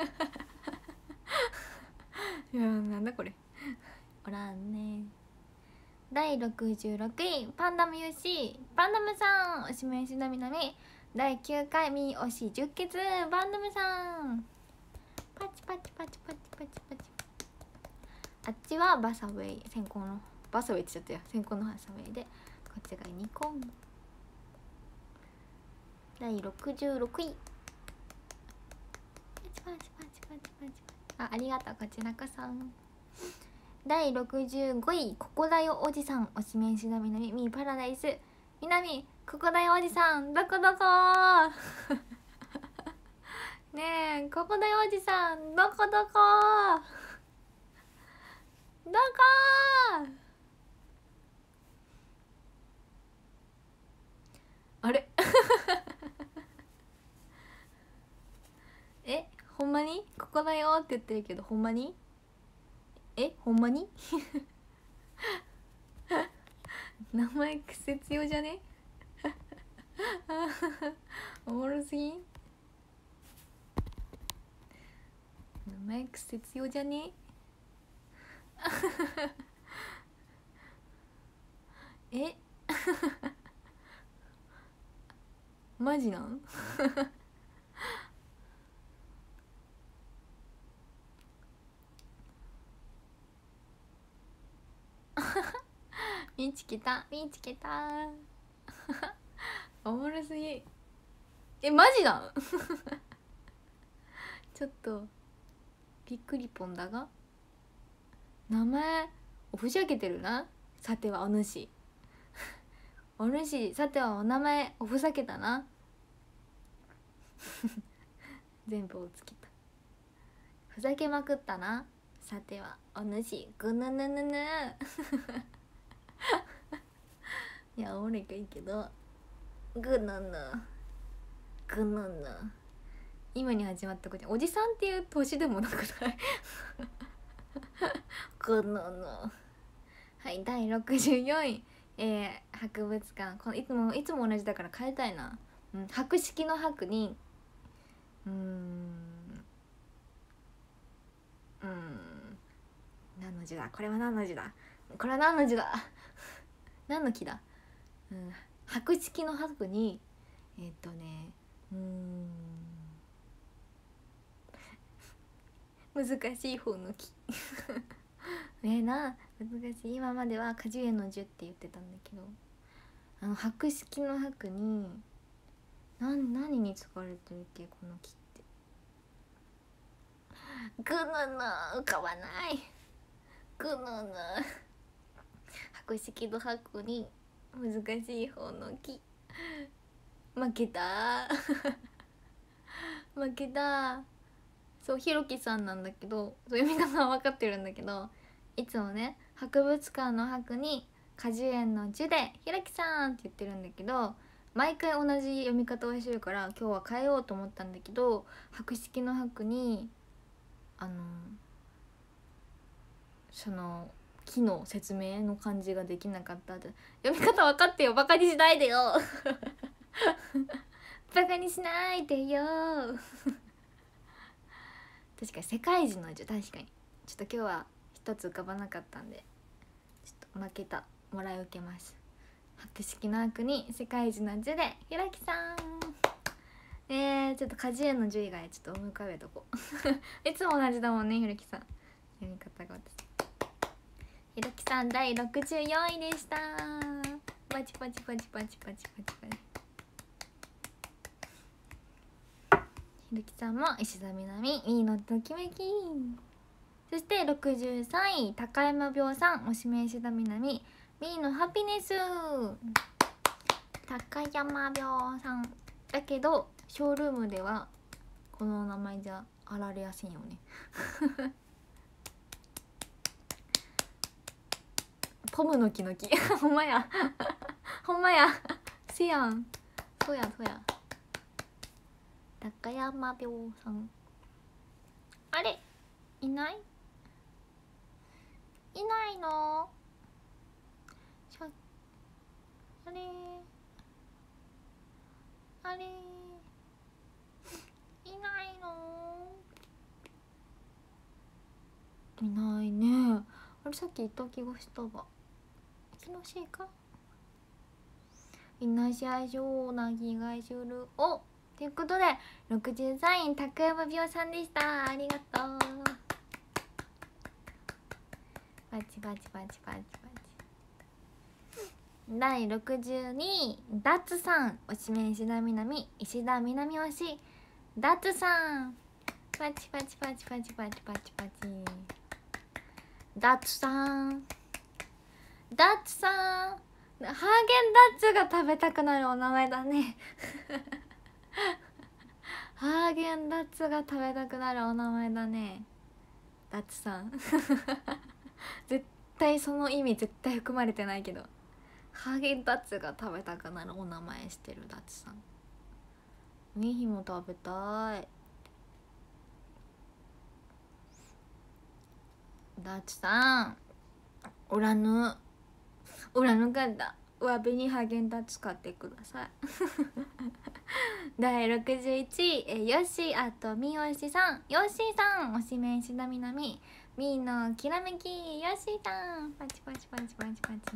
や、なんだこれおらんね。第66位、パンダム UC パンダムさん、おしめしだみなみ。第9回ミー推し10決、パンダムさん。パチパチパチパチパチパチ。あっちはバサウェイ、先行のバサウェイって言っちゃったよ、先行のバサウェイで、こっちがニコン。第66位、パチパチパチパチパチパチ。ありがとう、こちらこそ。第65位、ここだよおじさん、おしめしだみなみ、ミーパラダイス。みなみ、ここだよおじさん、どこどこねえ、ここだよおじさん、どこどこどこあれえ、ほんまにここだよって言ってるけど、ほんまにほんまに名前癖強じゃねおもろすぎん。名前癖強じゃねマジなんミーチ来た、ミーチ来たおもろすぎ。マジなんちょっとびっくりぽんだが、名前おふざけてるな。さてはお主お主、さてはお名前おふざけたな全部をつけた、ふざけまくったな。さてはお主、ぐぬぬぬぬいや、俺がいいけど、ぐぬぬぐぬぬ今に始まったことおじさんっていう年でもなくないこのはい第64位、博物館いつも同じだから変えたいな、博識の博に何の字だこれは何の字だこれは何の字だ何の木だ博識の博に難しい方の木難しい。今までは果樹園の樹って言ってたんだけど博識の博に何に使われてるっけこの木ってぐぬぬ浮かばないぐぬぬ博識の博に難しい方の木負けた負けた。そうひろきさんなんだけど読み方は分かってるんだけどいつもね博物館の博に果樹園の樹でひろきさんって言ってるんだけど毎回同じ読み方をしてるから今日は変えようと思ったんだけど博識の博にその木の説明の漢字ができなかった。読み方分かってよバカにしないでよバカにしないでよ確かに世界樹の樹確かにちょっと今日は一つ浮かばなかったんでちょっと負けたもらい受けます。博識の博に世界樹の樹でひろきさんちょっと果樹園の樹以外ちょっと思い浮かべとこういつも同じだもんねひろきさん読み方が私ひろきさん第64位でした。パチパチパチパチパチパチパチひろきさんも石田みなみいいのときめき。そして63位高山病さんおしめ石田みなみみーのハピネス。高山病さんだけどショールームではこの名前じゃあられやすいよねポムの木の木ほんまやほんまやせやんそうやそうや高山病さんあれいないのあれいないのいないね。あれさっき言った気がしたわ。気のせいかいなしゃしょうな気がする。おということで63位高山病さんでした。ありがとう。パチパチパチパチパチ。第62位ダッツさんおしめ石田みなみ石田みなみ推しダッツさんパチパチパチパチパチパチパチダッツさんダッツさんハーゲンダッツが食べたくなるお名前だねハーゲンダッツが食べたくなるお名前だねダッツさん絶対その意味絶対含まれてないけどハーゲンダッツが食べたくなるお名前してるダッツさん。ミーヒも食べたい。ダッツさんおらぬ方上辺にハーゲンダッツ買ってください第61位ヨッシーあとみよしさんヨッシーさんおしめ石田みなみみーのきらめきヨッシーさんパチパチパチパチパチ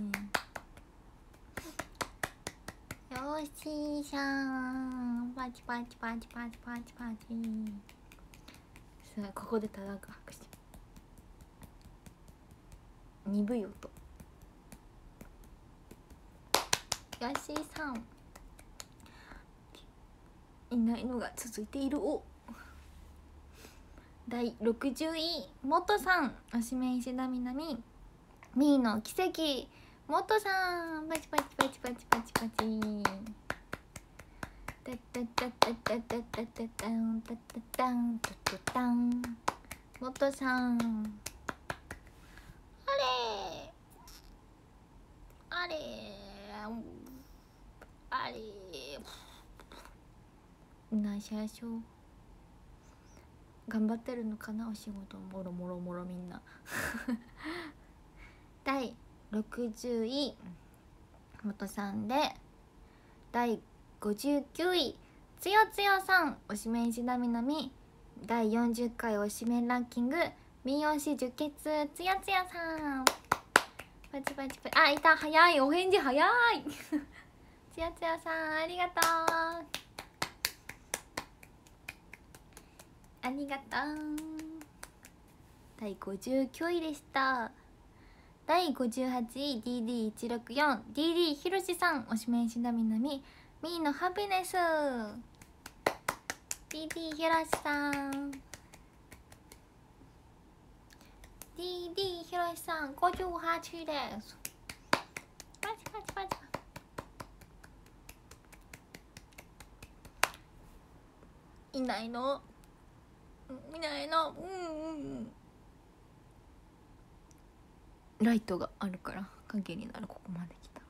よしーさんパチパチパチパチパチパチすごいここで叩く拍手鈍い音よしーさんいないのが続いている。お第60位もとさんおしめ石田みなみみーの奇跡もとさんパチパチパチパチパチパチタッタッタッタッタッタッタッタッタンタッタッタンタッタッタンもとさんあれなしゃしょ頑張ってるのかな、お仕事もろもろもろみんな第60位元さんで、第59位つよつよさん、おしめ石田みなみ。第40回おしめランキング三好十傑つよつよさん、パチパチパチ。あ、いた、早い、お返事早いつよつよさん、ありがとう、ありがとう。第59位でした。第58位 DD164 DD ひろしさん、おしめ石田みなみみーのハピネス。 DD ひろしさん、 DD ひろしさん58位です。パチパチパチパチ。いないの、いないの。ライトがあるから影になる。ここまで来た。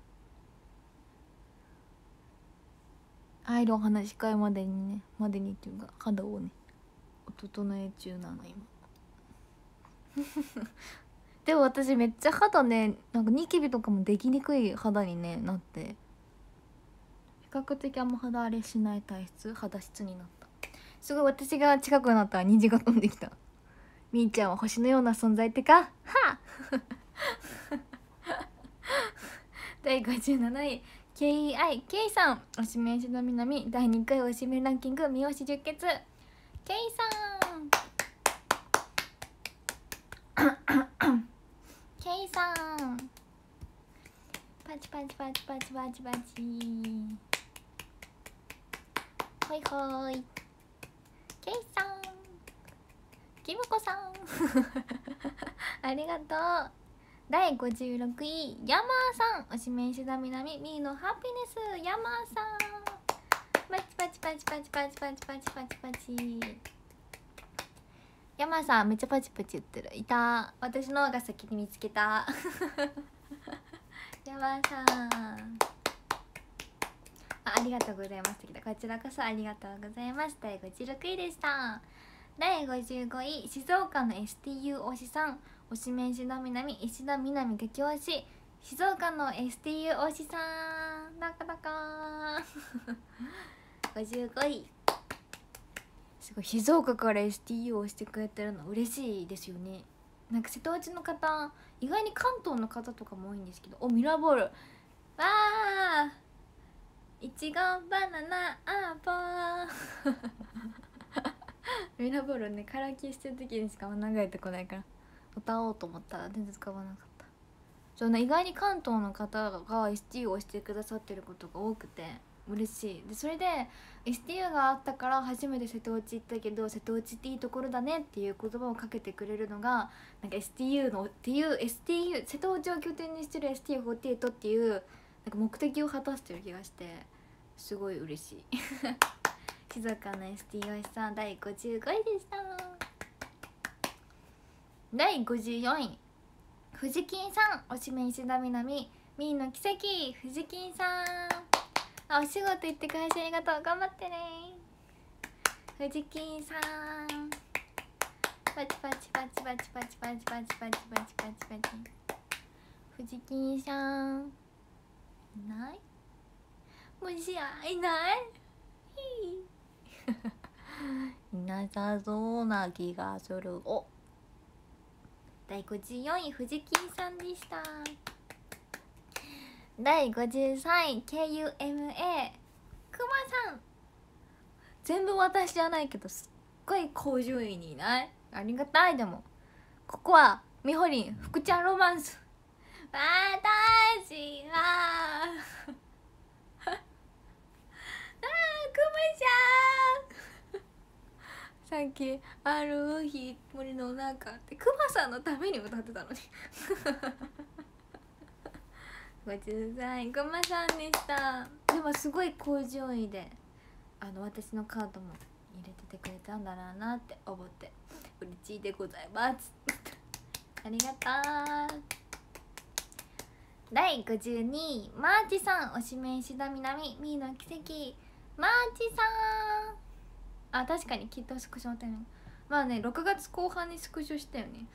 アイロン話し替えまでにね、までにっていうか肌をねお整え中なの今でも私めっちゃ肌ね、なんかニキビとかもできにくい肌に、ね、なって、比較的あんま肌荒れしない体質、肌質になった。すごい、私が近くなったら虹が飛んできた。みーちゃんは星のような存在ってかはあ第57位 KEIK さん、おしめ石田みなみ。第2回おしめランキング三好十傑 K さんK さん、パチパチパチパチパチパチ、ほいほい。 K さん、キムコさんありがとう。第56位ヤマーさん、おしめ石田みなみみーのハピネス。ヤマーさん、パチパチパチパチパチパチパチパチパチ。ヤマーさんめっちゃパチパチ言ってる。いた、私の方が先に見つけたヤマーさん、ありがとうございます。こちらこそありがとうございます。第56位でした。第55位静岡の STU 推しさん、おしめ石田みなみ石田みなみ激推し。静岡の STU 推しさん、なかなか55位。すごい、静岡から STU をしてくれてるの嬉しいですよね。なんか瀬戸内の方、意外に関東の方とかも多いんですけど。お、ミラーボール、わー、いちごバナナアーポーミラーボールね、カラオケしてる時にしか流れてこないから歌おうと思ったら全然使わなかった。そうね、意外に関東の方が STU をしてくださってることが多くて嬉しい。でそれで STU があったから初めて瀬戸内行ったけど、瀬戸内っていいところだねっていう言葉をかけてくれるのが、なんか STU のっていう STU 瀬戸内を拠点にしてる STU48 っていうなんか目的を果たしてる気がして、すごい嬉しい静岡の STU さん第55位でした。第54位藤金さん、おしめ石田みなみみーの奇跡。藤金さん、あ、お仕事行って会社ありがとう、頑張ってね。藤金さん、パチパチパチパチパチパチパチパチパチパチパチ。藤金さんいない？もしやいないいなさそうな気がする。お、第54位藤金さんでした。第53位 KUMA くまさん、全部私じゃないけどすっごい高順位にいない？ありがたい。でもここはみほりん福ちゃんロマンス。私はあー、くまちゃんさっきある日森の中ってくまさんのために歌ってたのに53位くまさんでした。でもすごい高順位で私のカードも入れててくれたんだなって思って嬉しいでございますありがとう。第52位マーチさん、おしめ石田みなみみーの奇跡。マーチさん、あ、確かにきっとスクショのタイミング。 まあね、6月後半にスクショしたよね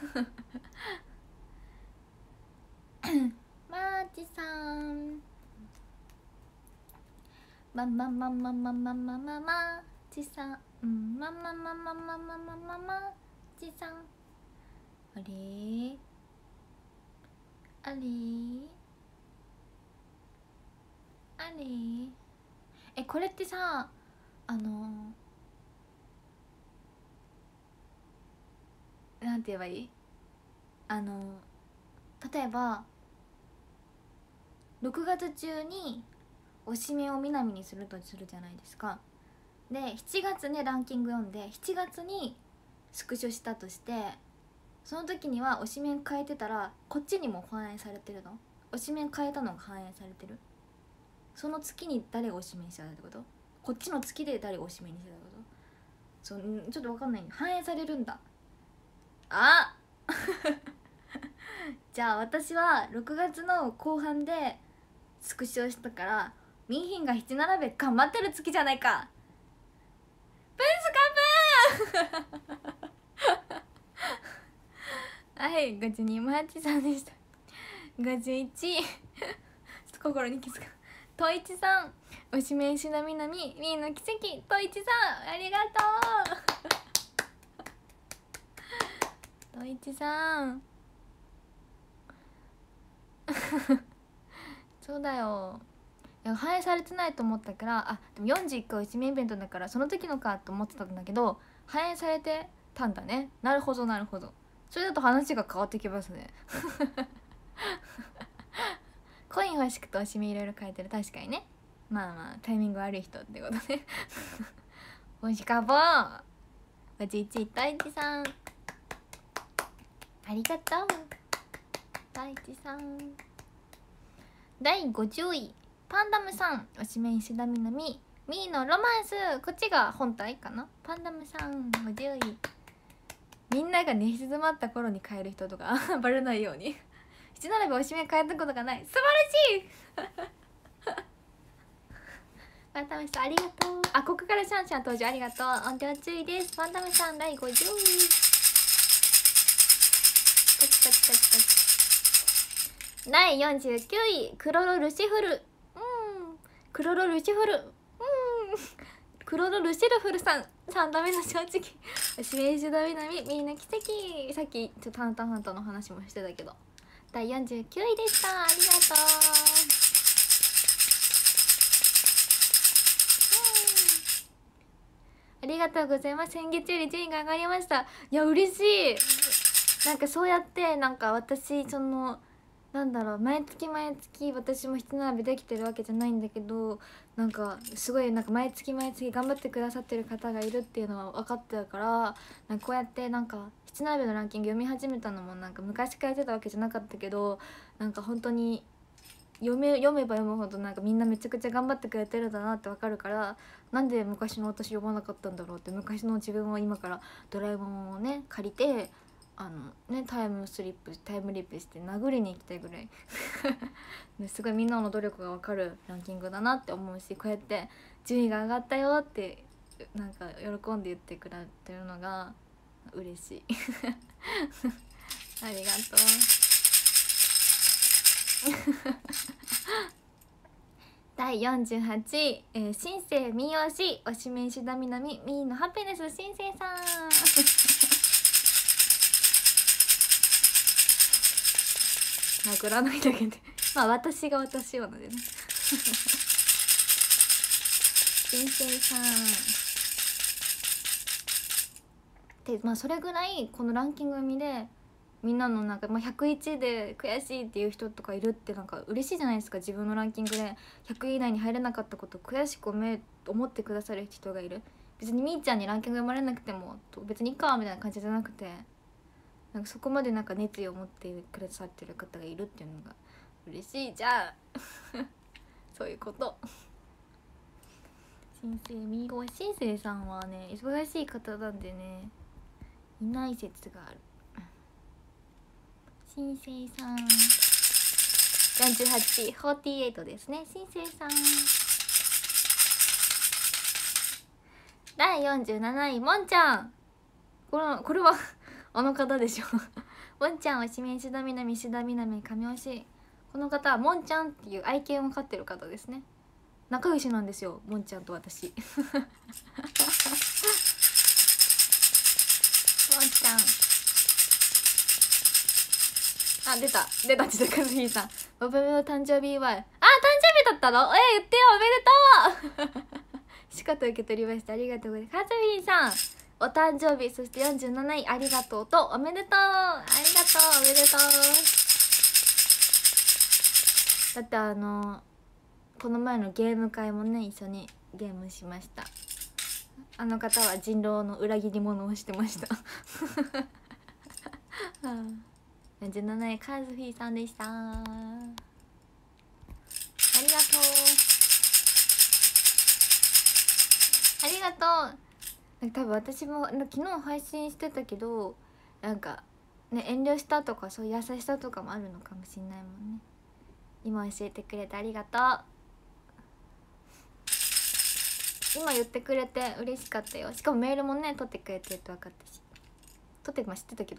マーチさん、マンマンマンマンマンマンマンマンマーチさん、うん、マンマンマンマンマンマンマンマンマーチさん、あれあれあれ、これってさ、なんて言えばいい、例えば6月中に推しメンを南にするとするじゃないですか。で7月ね、ランキング読んで7月にスクショしたとして、その時には推しメン変えてたらこっちにも反映されてるの？推しメン変えたのが反映されてる？その月に誰が推しメンしてたってこと？こっちの月で誰が推しメンにしてたってこと？そう、ちょっと分かんない。反映されるんだ。あじゃあ私は6月の後半でスクショしたから、ミンヒンが七並べ頑張ってる月じゃないか。ブンスカブーはい、52マーチさんでした。51ちょっと心に気づかトイチさん、おしめんしなみなみみーの奇跡、トイチさんありがとうトイチさんそうだよ、いや反映されてないと思ったから、あでも41回おしめイベントだからその時のかと思ってたんだけど、反映されてたんだね。なるほどなるほど、それだと話が変わってきますねコイン欲しくておしめいろいろ書いてる、確かにね。まあまあタイミング悪い人ってことねおしかぼーおじいちたいちさんありがとう。たいちさん第50位パンダムさん、おしめ石田みなみみーのロマンス、こっちが本体かな。パンダムさん50位、みんなが寝静まった頃に帰る人とかバレないように七並べおしめ変えたことがない、素晴らしいパンダムさんありがとう。あ、ここからシャンシャン登場ありがとう。音程注意です。パンダムさん第50位、パチパチパチパチ。第49位クロロルシフル、クロロルシフル、クロロルシルフルさん3度目の正直おしめ石田みなみみんな奇跡、さっきちょっとタンタンハントの話もしてたけど第49位でした。ありがとう。ありがとうございます。先月より順位が上がりました。いや嬉しい。なんかそうやってなんか私そのなんだろう、毎月毎月私も七並べできてるわけじゃないんだけど、なんかすごいなんか毎月毎月頑張ってくださってる方がいるっていうのは分かってるから、なんかこうやってなんか七並べのランキング読み始めたのもなんか昔からやってたわけじゃなかったけど、なんか本当に読めば読むほどなんかみんなめちゃくちゃ頑張ってくれてるんだなって分かるから、なんで昔の私読まなかったんだろうって、昔の自分は今からドラえもんをね借りてタイムリップして殴りに行きたいぐらいすごいみんなの努力が分かるランキングだなって思うし、こうやって順位が上がったよってなんか喜んで言ってくれてるのが嬉しいありがとう第48位、新生みよしおしめ石田みなみみーのハピネス新生さん殴らないだけでまあ私が私をなのでね新生さんで、まあそれぐらいこのランキング見でみんなのなんか、101で悔しいっていう人とかいるってなんか嬉しいじゃないですか。自分のランキングで100位以内に入れなかったことを悔しく思ってくださる人がいる。別にみーちゃんにランキング読まれなくても別にいいかみたいな感じじゃなくて、なんかそこまでなんか熱意を持ってくださってる方がいるっていうのが嬉しいじゃんそういうこと新生みーご新生さんはね忙しい方なんでねいない説がある。新生さん48位48ですね。新生さん第47位もんちゃんこれはあの方でしょもんちゃんは指名、志田みなみ、志田みなみ、神推し。この方はもんちゃんっていう愛犬を飼ってる方ですね。仲良しなんですよ、もんちゃんと私もんちゃん、あ、出たちょっとカズヒーさん、バババの誕生日祝い。あ、誕生日だったの？言ってよ、おめでとうしかと受け取りました。ありがとうございます。カズヒーさんお誕生日、そして47位ありがとうとおめでとう。ありがとう、おめでとう。だってこの前のゲーム会もね、一緒にゲームしました。あの方は人狼の裏切り者をしてました47位カズフィーさんでした。ありがとう、ありがとう。多分私も昨日配信してたけど、なんかね、遠慮したとかそういう優しさとかもあるのかもしんないもんね。今教えてくれてありがとう。今言ってくれて嬉しかったよ。しかもメールもね取ってくれてるって分かったし、取って知ってたけど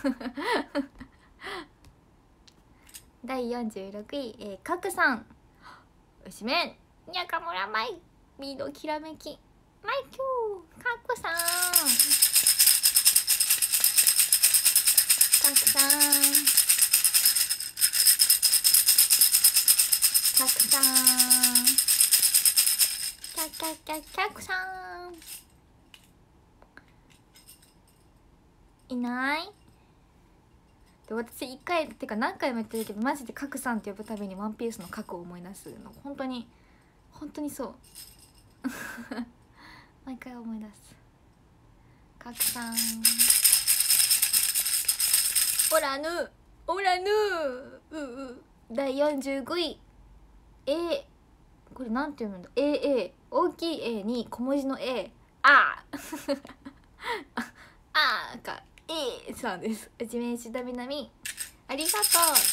第46位、かくさん、おしめにゃかむらまい、ミードきらめきマイキュー、かくさん、かくさん、かくさん、キャクさんいないで、私一回ってか何回も言ってるけど、マジでカクさんって呼ぶたびにワンピースのカクを思い出すの。本当にそう毎回思い出す。カクさん、オラヌ第45位、これなんて読むんだ。大きい A に小文字の A、 ああか A さんです。一面下みなみ、ありがとう。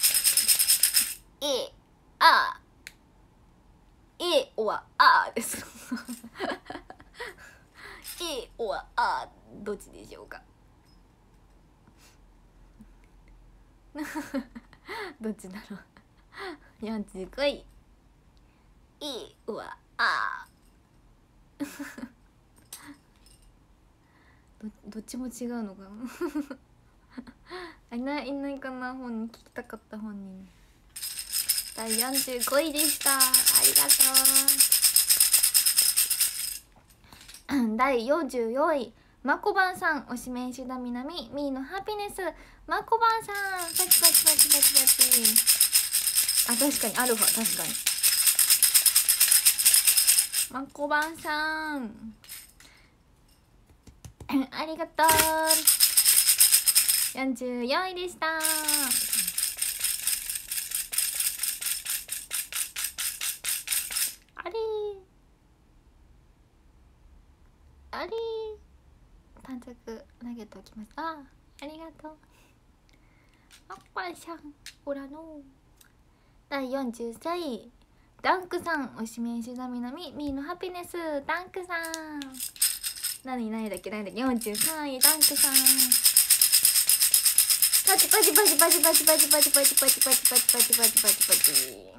おはあですおはあ、どっちでしょうかどっちだろう45位、おはあどっちも違うのかないないかな、本人聞きたかった。本人第45位でした。ありがとう第44位、まこばんさん、おしめんしだみなみ、みーのハピネス。まこばんさん、パチパチパチパチパチ。あ、確かにアルファ、確かにまこばんさんありがとう。44位でした。あれ短冊投げておきます。ありがとう。あっぱいさん、オラの第43位、ダンクさん、おしめんしだみなみ、みーのハピネス。ダンクさん、何だっけ43位、ダンクさん、パチパチパチパチパチパチパチパチパチパチパチパチパチパチパチパチ。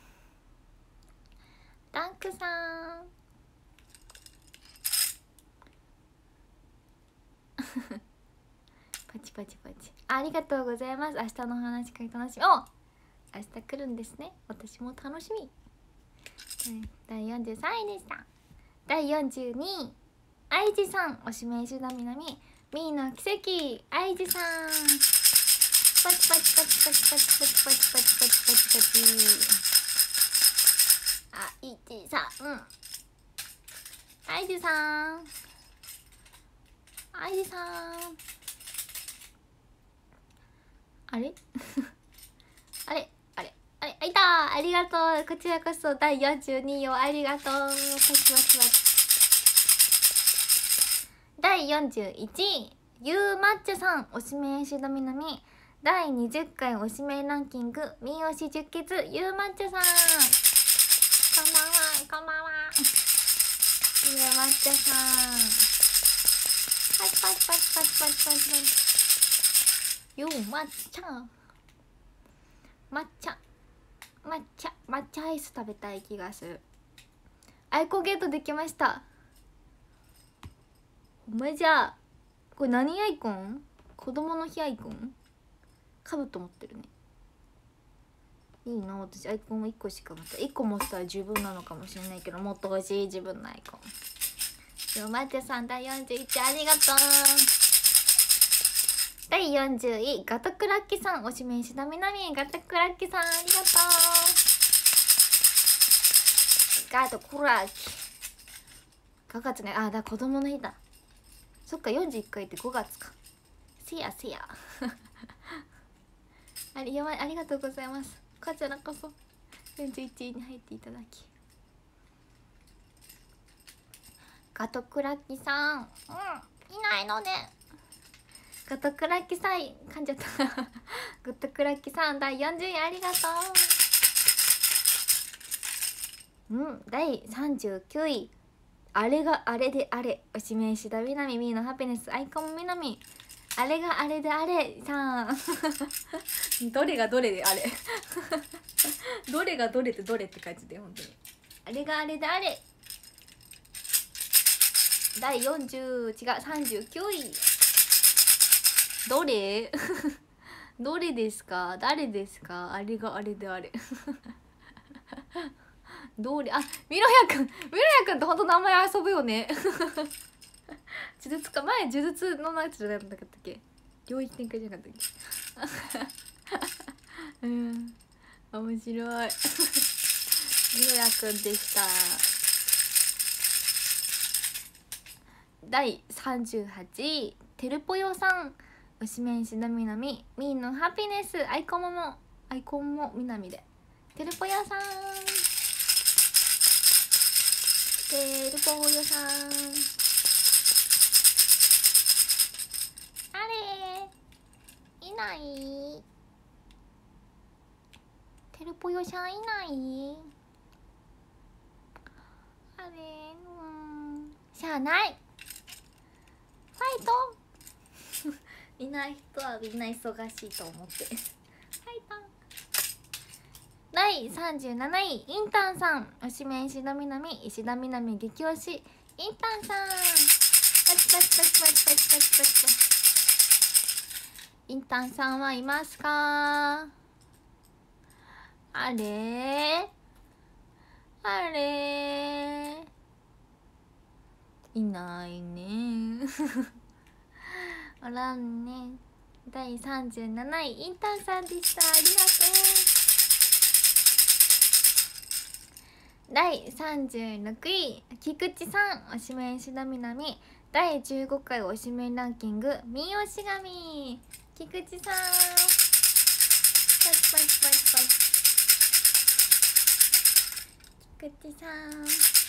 ダンクさんパチパチパチ、ありがとうございます。明日のお話し会楽しみ。お、明日来るんですね。私も楽しみ。第43位でした。第42位、アイジさん、おしめいしだみなみ、みーの奇跡。アイジさん、パチパチパチパチパチパチパチパチパチパチパチパチ。あ、イチさん、アイジさん、アイジさん、あれあれいた。ありがとう。こちらこそ第42位をありがとう。パチパチパチ。第41位、ゆうまっちゃさん、おしめいしだみなみ、第20回おしめいランキング、みーおし10決、ゆうまっちゃさん、こんばんは。ゆうまっちゃさん、 パチパチパチパチパチパチパチ。よ抹茶抹茶抹茶抹茶アイス食べたい気がする。アイコゲートできました。お前じゃあこれ何アイコン？子供の日アイコン？かぶと持ってるね。いいな、私アイコン1個しか持って1個持ったら十分なのかもしれないけど、もっと欲しい自分のアイコン。よまてさん第41ありがとう。第40位ガトクラッキさん、おしめ石田みなみ。ガトクラッキさんありがとう。ガトクラッキ5月ね。あ、だ子供の日だ。そっか、41回って5月か。せやせやありがとうございます。こちらこそ41位に入っていただき。ガトクラッキさん、いないので。ガトクラッキさん噛んじゃったガトクラッキさん第40位ありがとう。第39位あれがあれであれ、おしめ石田みなみ。みーのハピネスアイコンみなみ。あれがあれであれさんどれがどれであれどれがどれってどれって感じで、本当にあれがあれであれ。第40違う39位どれどれですか？誰ですか？あれがあれであれどれ？あ、ミロヤくんってほんと名前遊ぶよね呪術か、前呪術のやつじゃなかったっけ？領域展開じゃなかったっけ面白いミロヤくんでした。第38位てるぽよさん、おしめ石田みなみ。みーのハピネスアイコンもみなみで。てるぽよさん、てるぽよさん、あれいない。てるぽよさんいない。あれしゃあない。ファイトいない人はみんな忙しいと思ってファイト。第37位インターンさん、おしめ石田みなみ。石田みなみ激推しインターンさん。パチパチパチパチパチパチパチパチ。インターンさんはいますか？あれいないねおらんね。第37位インターンさんでした。ありがとう。第36位菊池さん、おしめ石田みなみ。第15回おしめランキングみーおしがみ。菊池さんパチパチパチパチ。菊池さん、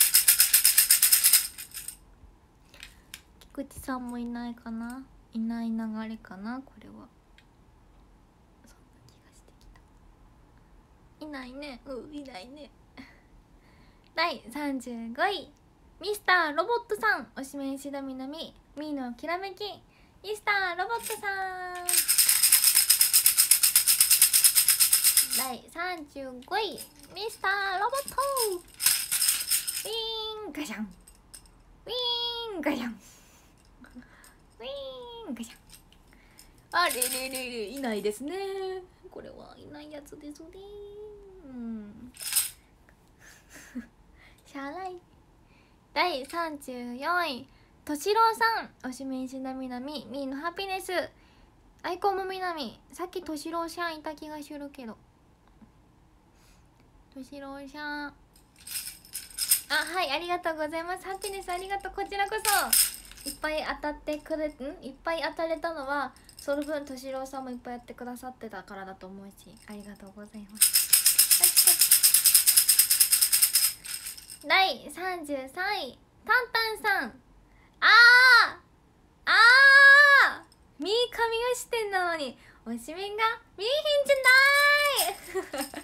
菊池さんもいないかな。いない流れかな、これは。そんな気がしてきた。いないね。いないね。第35位ミスターロボットさん、おしめ石田みなみ。みーのきらめきミスターロボットさん。第35位ミスターロボットウィーンガシャンウィーンガシャンウィーンガシャン。あれれれれ、いないですね。これはいないやつですね。しゃあない。第34位としろうさん、おしめ石田みなみ。みーのハピネスアイコンもみなみ。さっきとしろうさんいた気がするけど。としろうさん、あ、はい、ありがとうございます。ハピネスありがとう。こちらこそいっぱい当たってくれいっぱい当たれたのはその分としろうさんもいっぱいやってくださってたからだと思うし、ありがとうございます。第33位タンタンさん。ミー神をしてんなのにおしめんが見えへんじゃない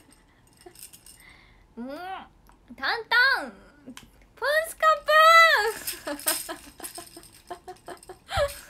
タンタンプンスカプーン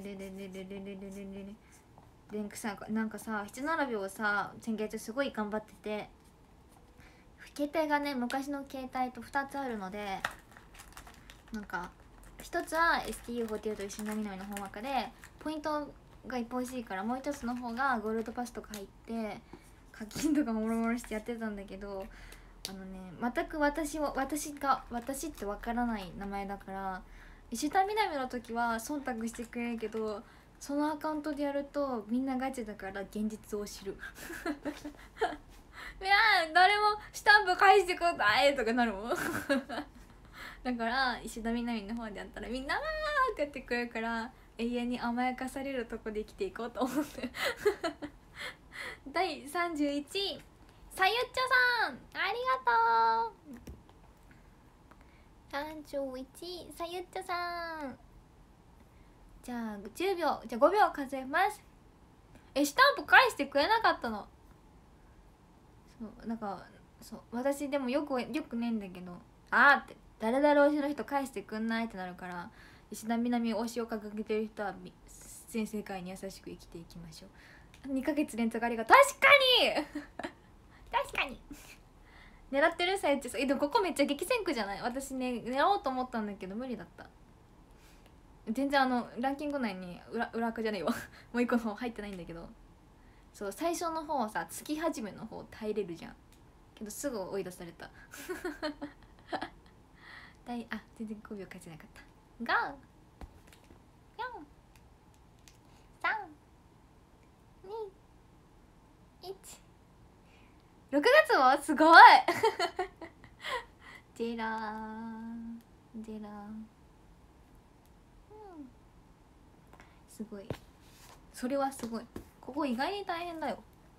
なんかさ七並べをさ先月すごい頑張ってて、携帯がね昔の携帯と2つあるので、なんか1つは STU48 と石波の本枠でポイントがいっぱい欲しいから、もう1つの方がゴールドパスとか入って課金とかもろもろしてやってたんだけど、全く私ってわからない名前だから、石田みなみの時は忖度してくれるけど、そのアカウントでやるとみんなガチだから現実を知るいや誰もスタンプ返してくださいとかなるもんだから石田みなみの方でやったらみんな「わー!」ってやってくれるから、永遠に甘やかされるとこで生きていこうと思って第31位さゆっちょさん、ありがとう。31位さゆっちょさん、じゃあ10秒、じゃあ5秒数えます。スタンプ返してくれなかったの。そうなんか、そう私でもよくねんだけど、あーって誰々推しの人返してくんないってなるから、石田みなみ推しを掲げてる人は全世界に優しく生きていきましょう。2ヶ月連続ありがとう。確かに確かに狙ってるさゆっちさん。でもここめっちゃ激戦区じゃない？私ね狙おうと思ったんだけど無理だった。全然ランキング内に裏垢じゃねえわもう一個の方入ってないんだけど、そう最初の方はさ月始めの方耐えれるじゃんけど、すぐ追い出された全然5秒勝ちなかった。5、4、3、2、1。6月はすごいジェラージェラー、すごい、それはすごい。ここ意外に大変だよ。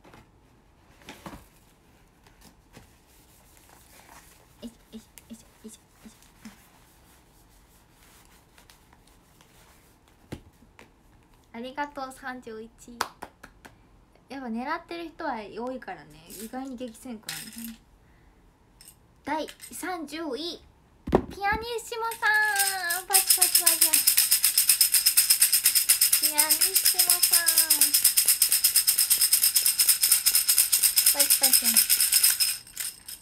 ありがとう31。やっぱ狙ってる人は多いからね、意外に激戦区なんですね。第30位ピアニッシモさん、パチパチパチ。ピアニッシモさん、パチパチ。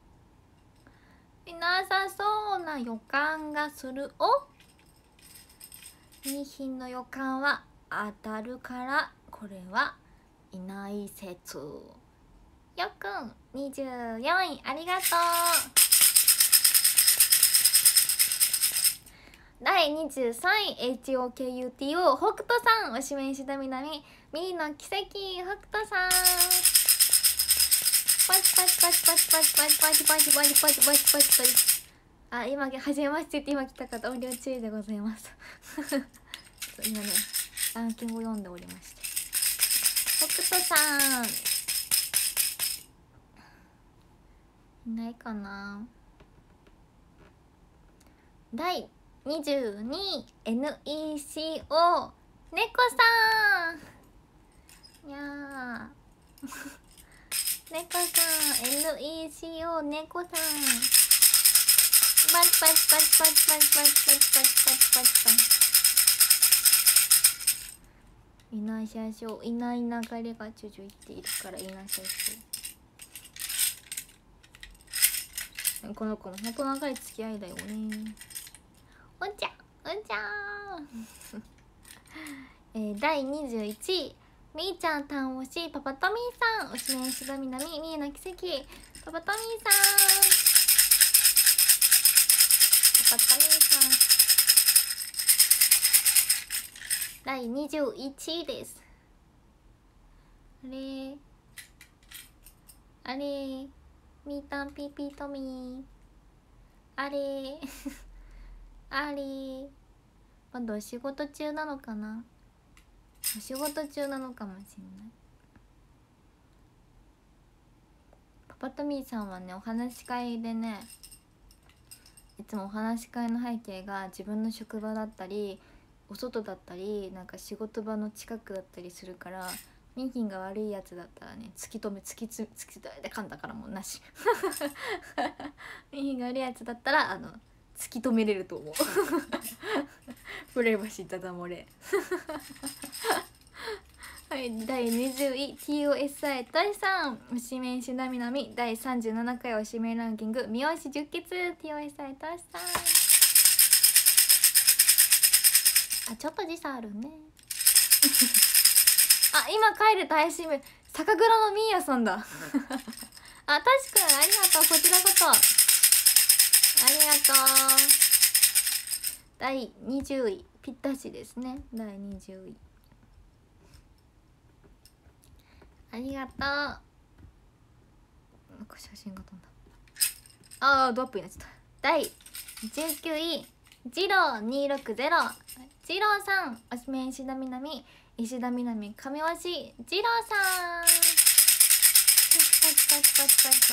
なさそうな予感がする。お、2品の予感は当たるから、これはいない説。よっくん24位ありがとう。第23位 HOKUTO 北斗さん、おしめ石田みなみ、みーの奇跡北斗さん。パチパチパチパチパチパチパチパチパチパチパチパチパチ。あ、今はじめましてって今来た方、音量注意でございます今ねランキングを読んでおりまして、北斗さんいないかな。第22位 NECO 猫さん。いやー猫さん NECO 猫さん。パチパチパチパチパチパチパチパチパチパチパチパチ。いないしゃしょう、いない流れが続いているからいなしゃしょう。この子もほんと長い付き合いだよね。おんちゃんうんちゃん第21位みーちゃんたんおしパパトミーさん、おしめんしだみなみみーの奇跡パパトミーさん。パパトミーさん第21位です。あれあれみーたんピーピートミーあれあれまだお仕事中なのかな。お仕事中なのかもしれない。パパトミーさんはね、お話し会でね、いつもお話し会の背景が自分の職場だったりお外だったり、なんか仕事場の近くだったりするから、ミンキンが悪いやつだったらね、突き止め突きで噛んだからもうなしミンキンが悪いやつだったら突き止めれると思うプレバシーただ漏れはい、第20位 TOSI トイさん、おしめんしなみなみ第37回おしめんランキング三好十傑 TOSI トイさん。あ、ちょっと時差あるねあ、今帰る大使名酒蔵のミーヤさんだあ、たしくんありがとう、こちらこそありがとう。第20位ぴったしですね。第20位ありがとう。なんか写真が飛んだ。ドアップになっちゃった。第19位ジロー260ジローさん、おしめん石田みなみ石田みなみ神押しジローさん。パチパチパチパチパチパ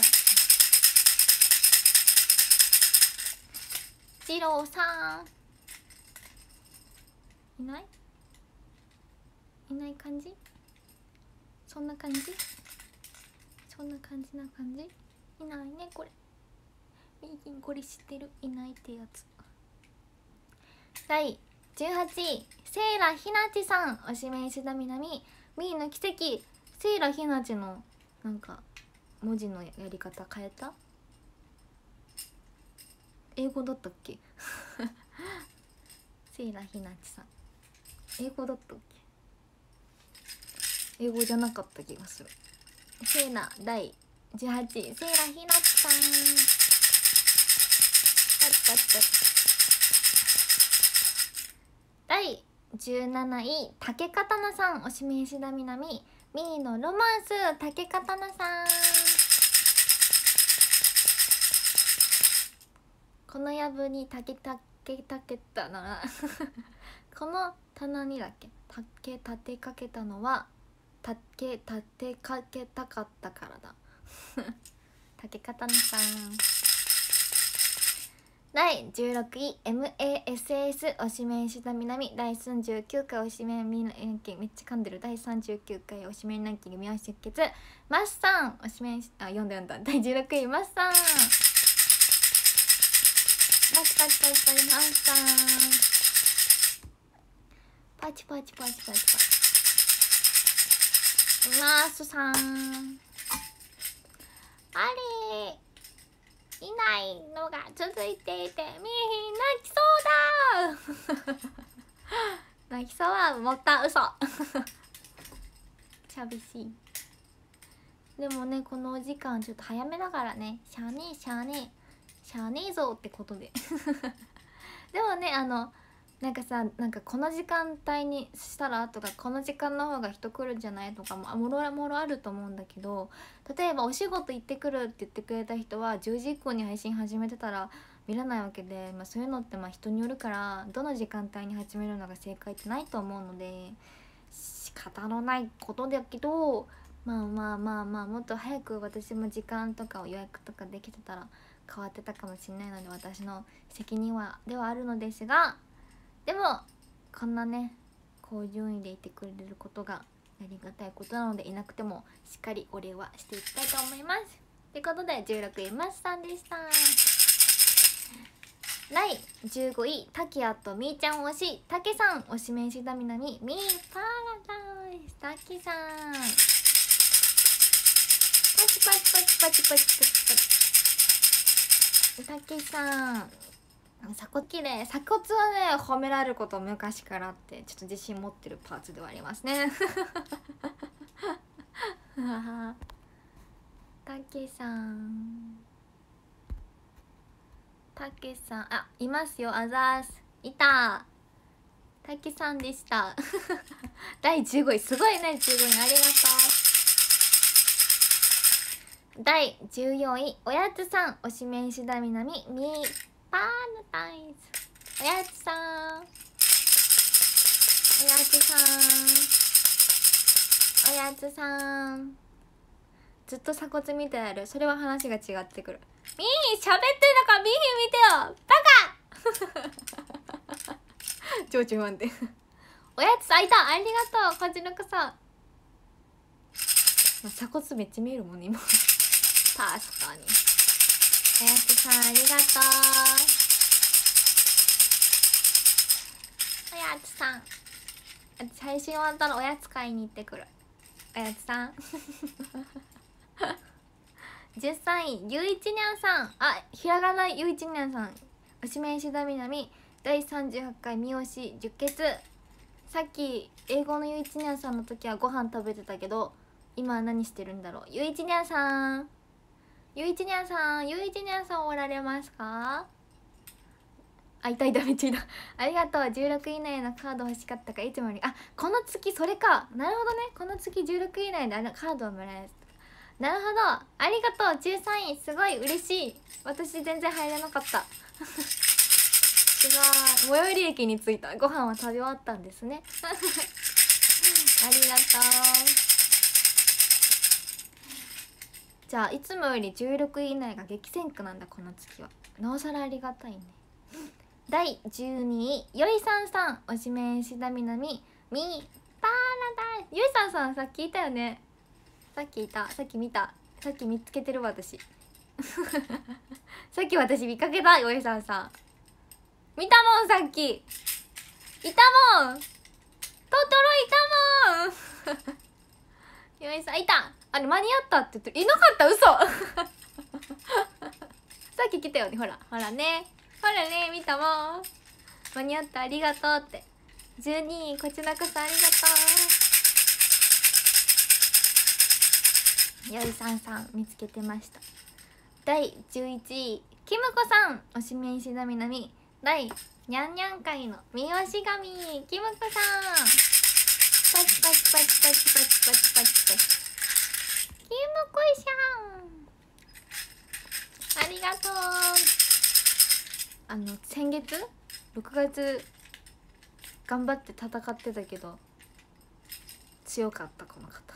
チ。ジローさんいないいない感じ。そんな感じそんな感じな感じ。いないねこれ。右これ知ってる、いないってやつ。第18位セイラひなちさん、おしめん石田みなみみーの奇跡。セイラひなちのなんか文字のやり方変えた？英語だったっけセイラひなちさん英語だったっけ？英語じゃなかった気がする。セイラ第18位セイラひなちさん。第17位竹刀さん、おしめ石田みなみみーのロマンス竹刀さん。このやぶに竹たなこの棚にだっけ竹立てかけたのは竹立てかけたかったからだ竹刀さん。第16位 MASS おしめん石田みなみ第39回おしめんランキング、めっちゃ噛んでる。第39回おしめんランキング三好出血マスさん、おしめん読んだ第16位マスさん。パチパチパチパチマスさん。パチパチパチパチパチマスさん。あれいないのが続いていて、みー泣きそうだ泣きそうはもった嘘寂しい。でもね、このお時間ちょっと早めだからね、しゃあねえしゃあねえしゃあねえぞってことででもね、なんかさ、なんかこの時間帯にしたらとか、この時間の方が人来るんじゃないとかもろもろあると思うんだけど、例えばお仕事行ってくるって言ってくれた人は10時以降に配信始めてたら見れないわけで、そういうのって人によるから、どの時間帯に始めるのが正解ってないと思うので仕方のないことだけど、もっと早く私も時間とかを予約とかできてたら変わってたかもしれないので、私の責任ではあるのですが、でもこんなね高順位でいてくれることがありがたいことなので、いなくてもしっかりお礼はしていきたいと思います。ということで16位マスさんでした。第15位タキアとみーちゃん推しタケさん、推し名詞だみなみみーパラダイスタキさん、パチパチパチパチパチパチパチ、タケさん鎖骨きれい。鎖骨はね褒められること昔からあって、ちょっと自信持ってるパーツではありますねたけさんあ、いますよ。あざーす。いた。たけさんでした第15位すごいね。15位ありがとう。第14位おやつさん、推しメンシダミナミみーパーヌタイズ、おやつさん、おやつさん、おやつさん、ずっと鎖骨見てやる。それは話が違ってくる。みー喋ってんのか、みー見てよバカちょうちょ不安定おやつさんいた。ありがとうこちのこさん。鎖骨めっちゃ見えるもんね今確かに。おやつさんありがとう。おやつさん、配信終わったらおやつ買いに行ってくる。おやつさん13位ゆういちにゃんさん、あ、ひらがなゆういちにゃんさん、推しメンシダミナミ第38回三好十決。さっき英語のゆういちにゃんさんの時はご飯食べてたけど、今は何してるんだろう。ゆういちにゃんさん、ゆういちにゃんさん、ゆういちにゃんさんおられますか。あ、いたいた、めっちゃいたありがとう。16位以内のカード欲しかったからいつもより、あ、この月それか。なるほどね、この月16位以内でカードをもらえる。なるほど、ありがとう。13位すごい嬉しい。私全然入れなかったすごい、最寄り駅に着いた。ご飯は食べ終わったんですねありがとう。じゃあいつもより16位以内が激戦区なんだこの月は。なおさらありがたいね第12位よいさんさん、推しメンシダミナミミーパーラダイス。よいさんさんさっきいたよね。さっきいた、さっき見た、さっき見つけてる私さっき私見かけた。よいさんさん見たもん、さっきいたもん、トトロいたもんよいさんいた。あれ間に合ったって言ってる。いなかった、嘘さっき来たよね。ほらほらね、ほらね、見たもん、間に合った、ありがとうって。12位こちらこそありがとう。よいさんさん見つけてました。第11位キムコさん、推しメンシダミナミ第にゃんにゃん界の三好神キムコさん、パチパチパチパチパチパチパチパチ、キムコいさんありがとう。先月6月頑張って戦ってたけど強かった、この方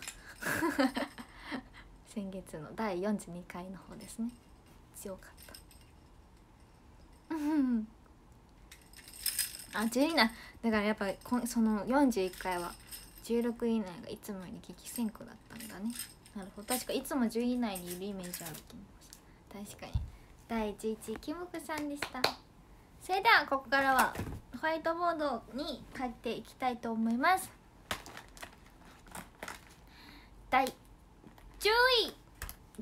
先月の第42回の方ですね、強かったあ、12位な。だからやっぱその41回は16位以内がいつもより激戦区だったんだね。なるほど、確かいつも10位以内にいるイメージあると思います。確かに。第11位キムクさんでした。それではここからはホワイトボードに書いていきたいと思います。第10位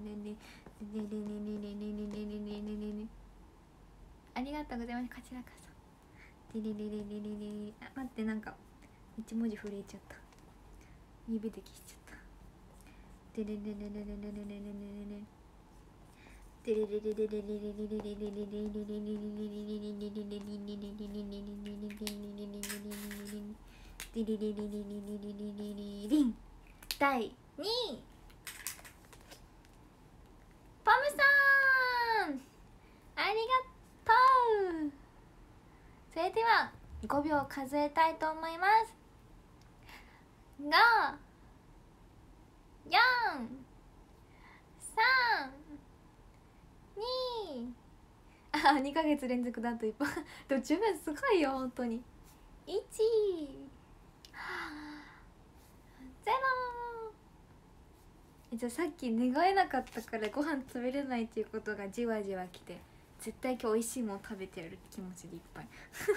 ありがとうございます。こちらこそ。あ、待って、なんか一文字震えちゃった。指で消しちゃった。第2位パムさん、ありがとう。それでは5秒数えたいと思います。5、4、3、2、2ヶ月連続だと一本でも十分すごいよ本当に。1、0。じゃあさっき願えなかったからご飯食べれないっていうことがじわじわきて、絶対今日美味しいもの食べてやる気持ちでいっぱい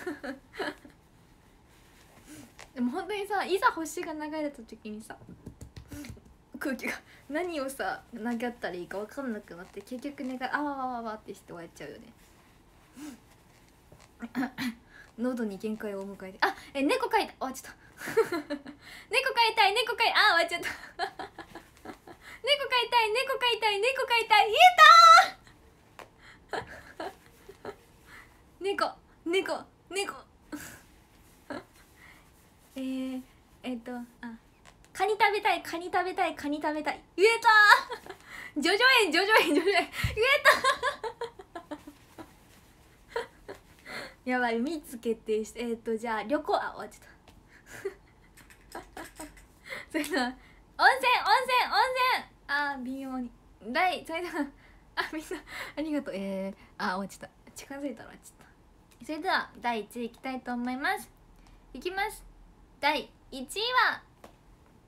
でも本当にさ、いざ星が流れた時にさ、空気が何をさ投げったらいいか分かんなくなって、結局願いあわわわわってして終わっちゃうよね喉に限界を迎えて、あ、猫描いた、終わっちゃった猫飼いたい、猫飼い、あ、終わっちゃった猫飼いたい、猫飼いたい、猫飼いたい、言えた猫あ、カニ食べたい、カニ食べたい、カニ食べたい、言えたジョジョ園言えたやばい、3つ決定して、じゃあ旅行、あ、終わっちゃったそれでは温泉あ、微妙にそれではみんなありがとう。あ、終わっちゃった、近づいたら終わっちゃった。それでは第1位いきたいと思います。いきます。第1位は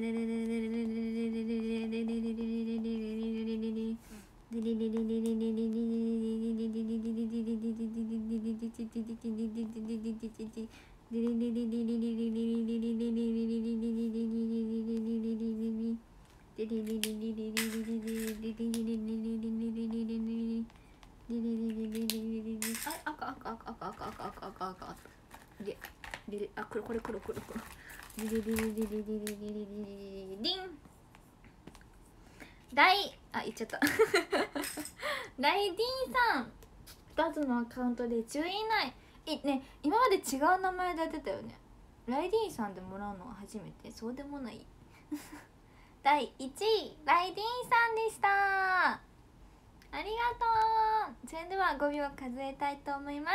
言っちゃったライディーさん2つのアカウントで10位以内ね、今まで違う名前でやってたよね。ライディーさんでもらうのは初めて。そうでもない第1位ライディーさんでした。ありがとう。それでは5秒数えたいと思います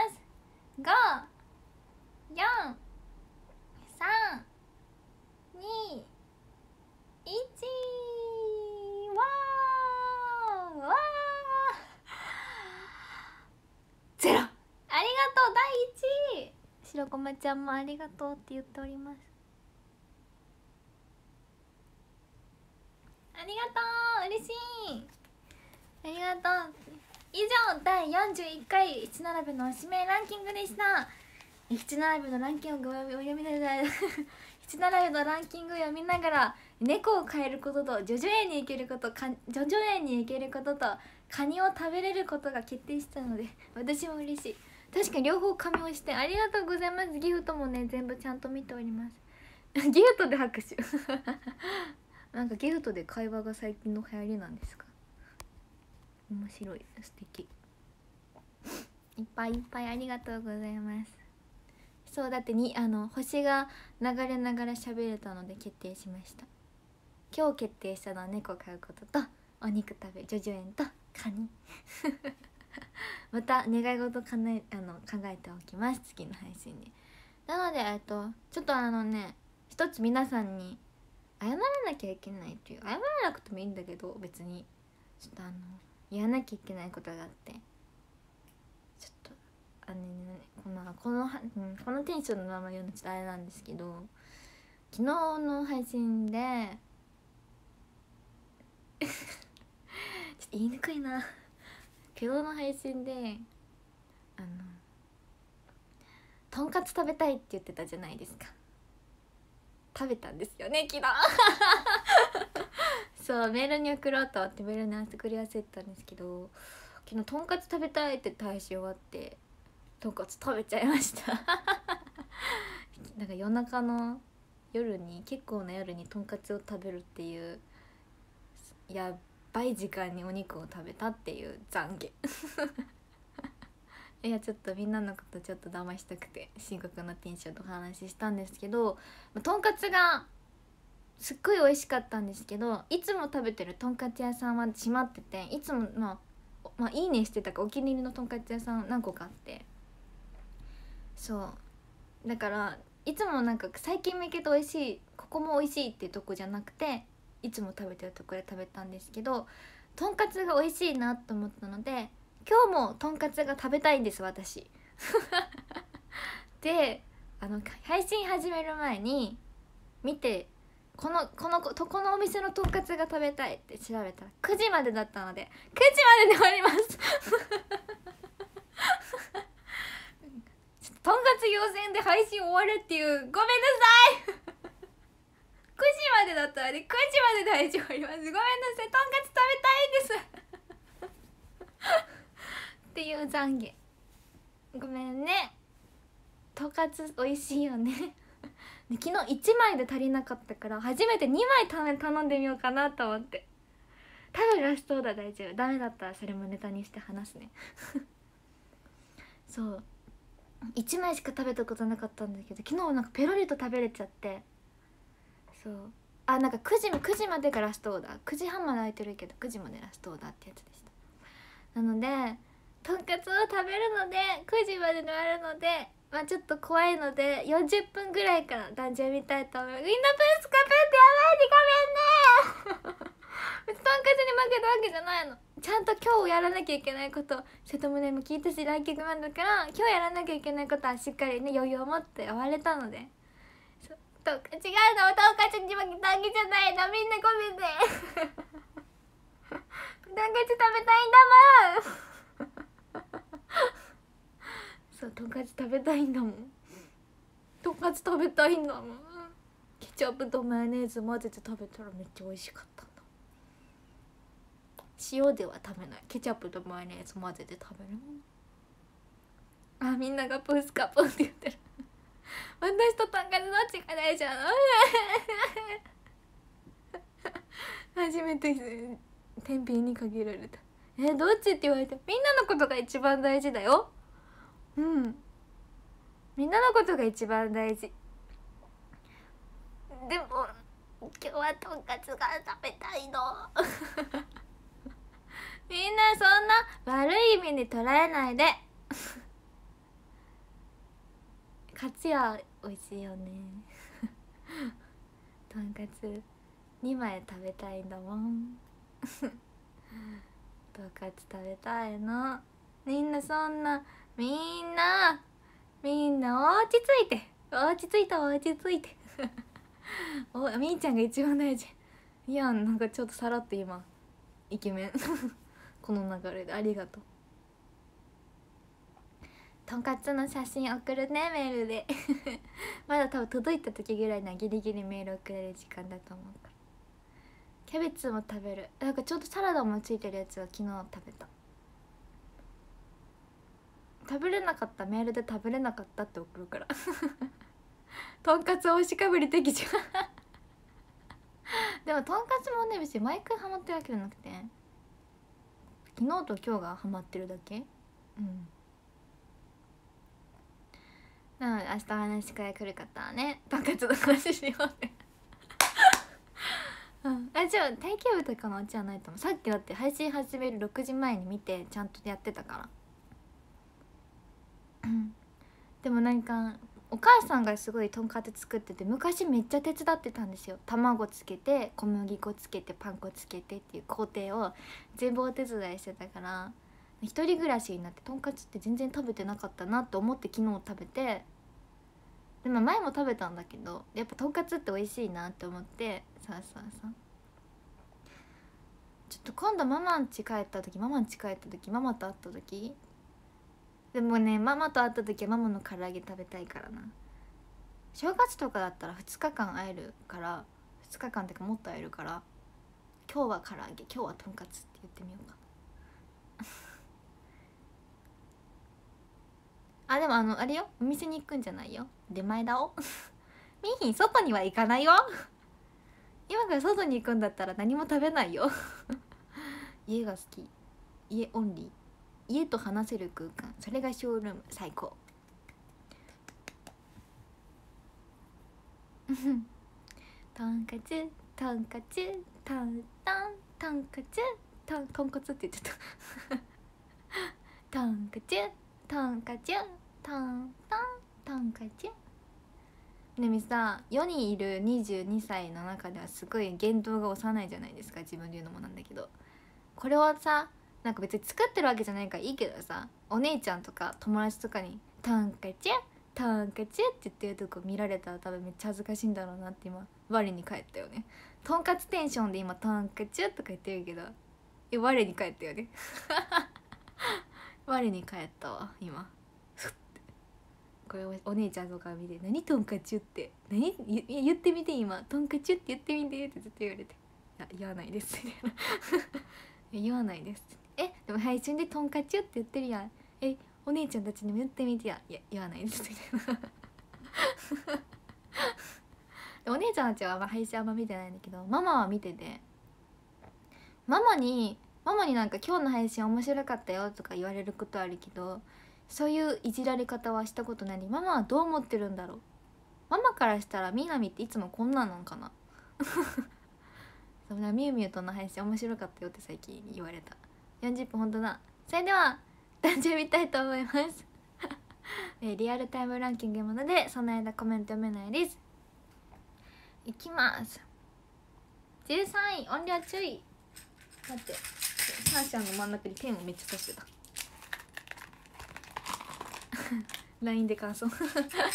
。5、4、3、2、1。わーわーゼロ。ありがとう。第1位白駒ちゃんもありがとうって言っております。ありがとう。嬉しい。ありがとう。以上第41回七並べの指名ランキングでした。七並べのランキングを読みながら七並べのランキングを読みながら猫を飼えることとジョジョ園に行けることジョジョ園に行けることとカニを食べれることが決定したので私も嬉しい。確かに両方加盟してありがとうございます。ギフトもね全部ちゃんと見ておりますギフトで拍手なんかギフトで会話が最近の流行りなんですか。面白い、素敵いっぱいいっぱいありがとうございます。そうだって星が流れながら喋れたので決定しました。今日決定したのは猫飼うこととお肉食べジョジョ園とカニまた願い事考えておきます、次の配信で。なのでちょっと一つ皆さんに謝らなきゃいけないっていう、謝らなくてもいいんだけど別にちょっと言わなきゃいけないことがあって、ちょっとこのテンションのまま言うのちょっとあれなんですけど、昨日の配信でちょっと言いにくいな昨日の配信でとんかつ食べたいって言ってたじゃないですか。食べたんですよね昨日そうメールに送ろうと思ってメールに送り忘れてたんですけど、昨日とんかつ食べたいって配信終わってとんかつ食べちゃいましたなんか夜中の夜に結構な夜にとんかつを食べるっていうやばい時間にお肉を食べたっていう懺悔いやちょっとみんなのことちょっと騙したくて深刻なテンションとお話ししたんですけど、とんかつがすっごい美味しかったんですけど、いつも食べてるとんかつ屋さんは閉まってて、いつもいいねしてたかお気に入りのとんかつ屋さん何個かあって、そうだからいつもなんか最近見つけて美味しい、ここも美味しいっていうとこじゃなくていつも食べてるとこで食べたんですけど、とんかつが美味しいなと思ったので今日もとんかつが食べたいんです私で配信始める前に見てこのお店のとんかつが食べたいって調べたら9時までだったので9時までで終わりますとんかつ要請で配信終わるっていう、ごめんなさい9時までだったので9時までで配信終わります。ごめんなさい、とんかつ食べたいですっていう懺悔、ごめんね。とんかつ美味しいよねで昨日1枚で足りなかったから初めて2枚頼んでみようかなと思って。多分ラストオーダー大丈夫、ダメだったらそれもネタにして話すねそう1枚しか食べたことなかったんだけど昨日なんかペロリと食べれちゃって、そうなんか9時までがラストオーダー、9時半まで空いてるけど9時までラストオーダーってやつでした。なのでとんかつを食べるので9時までに終わるのでまあちょっと怖いので40分ぐらいから誕生日見たいと思います。みんなブースカプってやばいでごめんね別にトンカツに負けたわけじゃないの。ちゃんと今日やらなきゃいけないこと、瀬戸宗も聞いたし来客もあるから今日やらなきゃいけないことはしっかりね余裕を持って終われたので、違うの、トンカツに負けたわけじゃないの。みんなごめんねトンカツ食べたいんだもんそう、とんかつ食べたいんだもん。とんかつ食べたいんだもん。ケチャップとマヨネーズ混ぜて食べたらめっちゃ美味しかったんだ。塩では食べない。ケチャップとマヨネーズ混ぜて食べるもん。あ、みんながプースカプーって言ってる私ととんかつどっちが大事なの初めて天秤にかけられた。どっちって言われて、みんなのことが一番大事だよ。うん、みんなのことが一番大事。でも今日はとんかつが食べたいのみんなそんな悪い意味に捉えないでカツヤ美味しいよねとんかつ2枚食べたいんだもんとんかつ食べたいの。みんなそんな、みんな落ち着いて落ち着いてみーちゃんが一番大事。いや、なんかちょっとさらっと今イケメンこの流れでありがとう。とんかつの写真送るね、メールでまだ多分届いた時ぐらいにはギリギリメール送れる時間だと思うから。キャベツも食べる。なんかちょっとサラダもついてるやつは昨日食べた。食べれなかった、メールで食べれなかったって送るからとんかつおしかぶり適じでもとんかつもね別に毎回ハマってるわけじゃなくて、昨日と今日がハマってるだけ。なので明日話し会来る方はねとんかつの話しようねじゃあ定休日とかのうちはないと思う。さっきだって配信始める6時前に見てちゃんとやってたからでもなんかお母さんがすごいとんかつ作ってて、昔めっちゃ手伝ってたんですよ。卵つけて小麦粉つけてパン粉つけてっていう工程を全部お手伝いしてたから、一人暮らしになってとんかつって全然食べてなかったなと思って昨日食べて、でも前も食べたんだけどやっぱとんかつって美味しいなって思って、さちょっと今度ママと会った時ママと会った時でもね、ママと会った時はママの唐揚げ食べたいからな。正月とかだったら2日間会えるから、2日間ってかもっと会えるから、今日は唐揚げ今日はとんかつって言ってみようかあ、でもあれよ、お店に行くんじゃないよ、出前だおミーヒン外には行かないよ今から外に行くんだったら何も食べないよ家が好き、家オンリー、家と話せる空間、それがショールーム最高とんかつとんかつとんとんかつとんかつって言っちゃったとんかつとんかつとんとんかつ。でもさ、世にいる22歳の中ではすごい言動が幼いじゃないですか、自分で言うのもなんだけど、これをさなんか別に作ってるわけじゃないからいいけどさ、お姉ちゃんとか友達とかに「とんかちとんかち」って言ってるとこ見られたら多分めっちゃ恥ずかしいんだろうなって今我に返ったよね。とんかつテンションで今「とんかち」とか言ってるけど我に返ったよね我に返ったわ今これお姉ちゃんとか見て「何とんかちゅって何言ってみて今とんかちゅって言ってみて」ってずっと言われて「いや言わないです」みたいな言わないですってでも配信でとんかちゅって言ってるやん、お姉ちゃんたちにも言ってみてや、いや言わないですみたいなお姉ちゃんたちは配信あんま見てないんだけど、ママは見てて、ママになんか今日の配信面白かったよとか言われることあるけど、そういういじられ方はしたことない。ママはどう思ってるんだろう。ママからしたらみなみっていつもこんなのかなそうな、みゆみゆとの配信面白かったよって最近言われた。40分ほんとだ。それでは誕生日たいと思いますリアルタイムランキングなのでその間コメント読めないです。いきます。13位音量注意。待って、サーシャンの真ん中にペンをめっちゃ刺してたLINE で感想13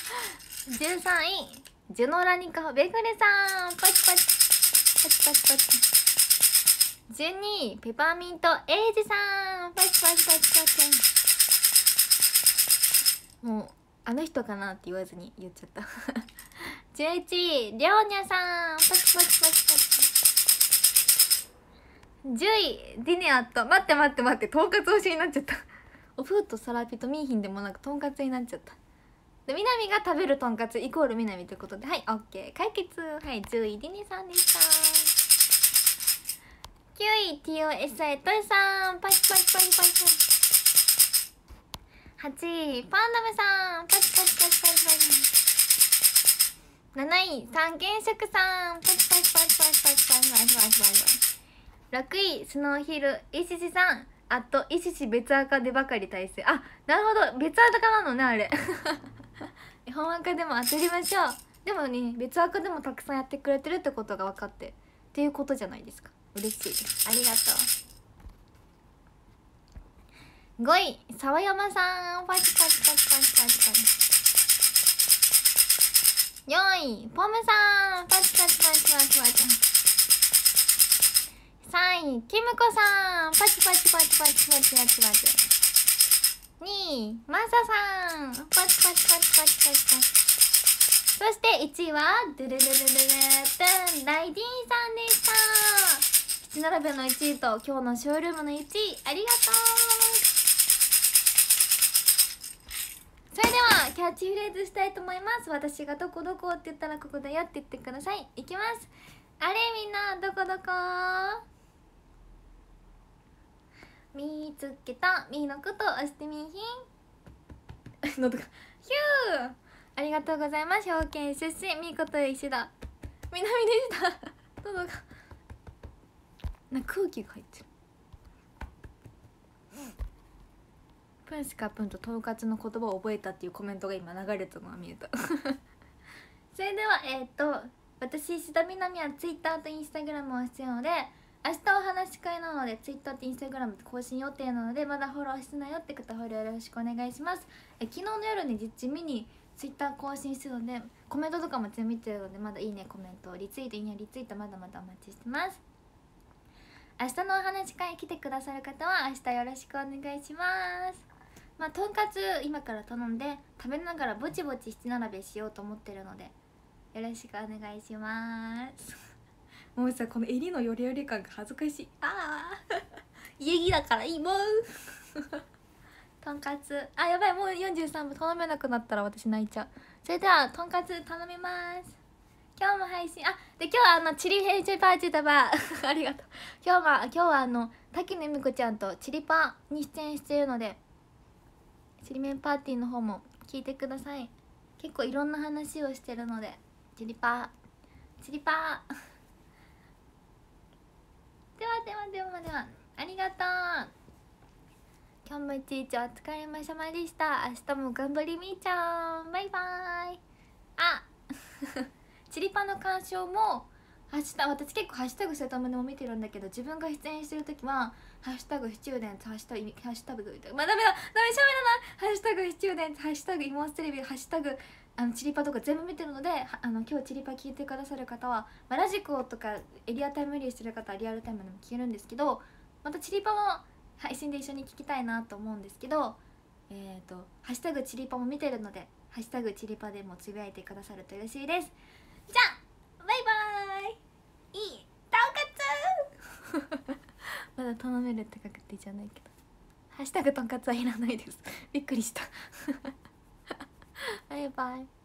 位ジュノラニカベグレさん、パチパチパチパチパチ。12位ペパーミントエイジさん、パチパチパチパチ。もうあの人かなって言わずに言っちゃった11位りょうにゃさん、パチパチパチパチ。10位ディネアット、待って待って待って、とんかつ推しになっちゃったおふーとサラピとミーヒンでもなくとんかつになっちゃった。で、みなみが食べるとんかつイコールみなみということで、はい、オッケー解決。はい、10位ディネさんでした。9位 TOSI トイさん、パチパチパチパチパチ。8位パンダムさん、パチパチパチパチパチ。7位三原色さん、パチパチパチパチパチパチパチパチパチパチ。6位スノーヒルイシシさん、イシシ別赤でばかり大成。あ、なるほど、別赤なのねあれ本赤でも当たりましょう。でもね、別赤でもたくさんやってくれてるってことが分かってっていうことじゃないですか。嬉しいです、ありがとう。5位沢山さん、パチパチパチパチパチパチ。4位ポムさん、パチパチパチパチパチ。3位キムコさん、パチパチパチパチパチパチパチ。2位マサさん、パチパチパチパチパチパチ。そして1位はドゥルルルルルーンライディーンさんでした。7並べの1位と今日のショールームの1位、ありがとう。それではキャッチフレーズしたいと思います。私がどこどこって言ったらここだよって言ってください。いきます。あれみんなどこどこ見つけた、みのこと押してみひん喉がヒュー。ありがとうございます。兵庫県出身みこと石田みなみでした喉がなんか空気が入ってる。プンスカプンととんかつの言葉を覚えたっていうコメントが今流れたのが見えたそれでは私石田みなみは Twitter と Instagram をしているので、明日お話し会なので Twitter と Instagram 更新予定なので、まだフォローしてないよって方フォローよろしくお願いします。昨日の夜に地味に Twitter 更新してるので、コメントとかも全部見てるので、まだいいねコメントリツイートいいねリツイートまだまだお待ちしてます。明日のお話し会来てくださる方は明日よろしくお願いします。まあとんかつ今から頼んで食べながらぼちぼち七並べしようと思ってるのでよろしくお願いしますもうさ、この襟のヨレヨレ感が恥ずかしい。ああ家着だからいいもんとんかつ、あ、やばい、もう43分頼めなくなったら私泣いちゃう。それではとんかつ頼みます。今日も配信、あ、で今日はチリヘイチェパーチュタバありがとう。今日は滝野由美子ちゃんとチリパに出演しているので、チリメンパーティーの方も聞いてください。結構いろんな話をしてるので、チリパーではありがとう。今日も一日お疲れ様でした。明日も頑張りみーちゃん、バイバーイ。あチリパの鑑賞も私結構ハッシュタグしたためも見てるんだけど、自分が出演してる時はハッシュタグスチューデンツハッシュタグまあダメだしゃべだな。ハッシュタグスチューデンツハッシュタグイモステレビハッシュタグチリパとか全部見てるので、今日チリパ聞いてくださる方は、まあ、ラジコとかエリアタイムリーしてる方はリアルタイムでも聞けるんですけど、またチリパも配信で一緒に聞きたいなと思うんですけど、ハッシュタグチリパも見てるので、ハッシュタグチリパでもつぶやいてくださると嬉しいです。じゃあバイバーイ。いいとんかつまだ頼めるって確定じゃないけど、ハッシュタグとんかつはいらないですびっくりしたバイバイ。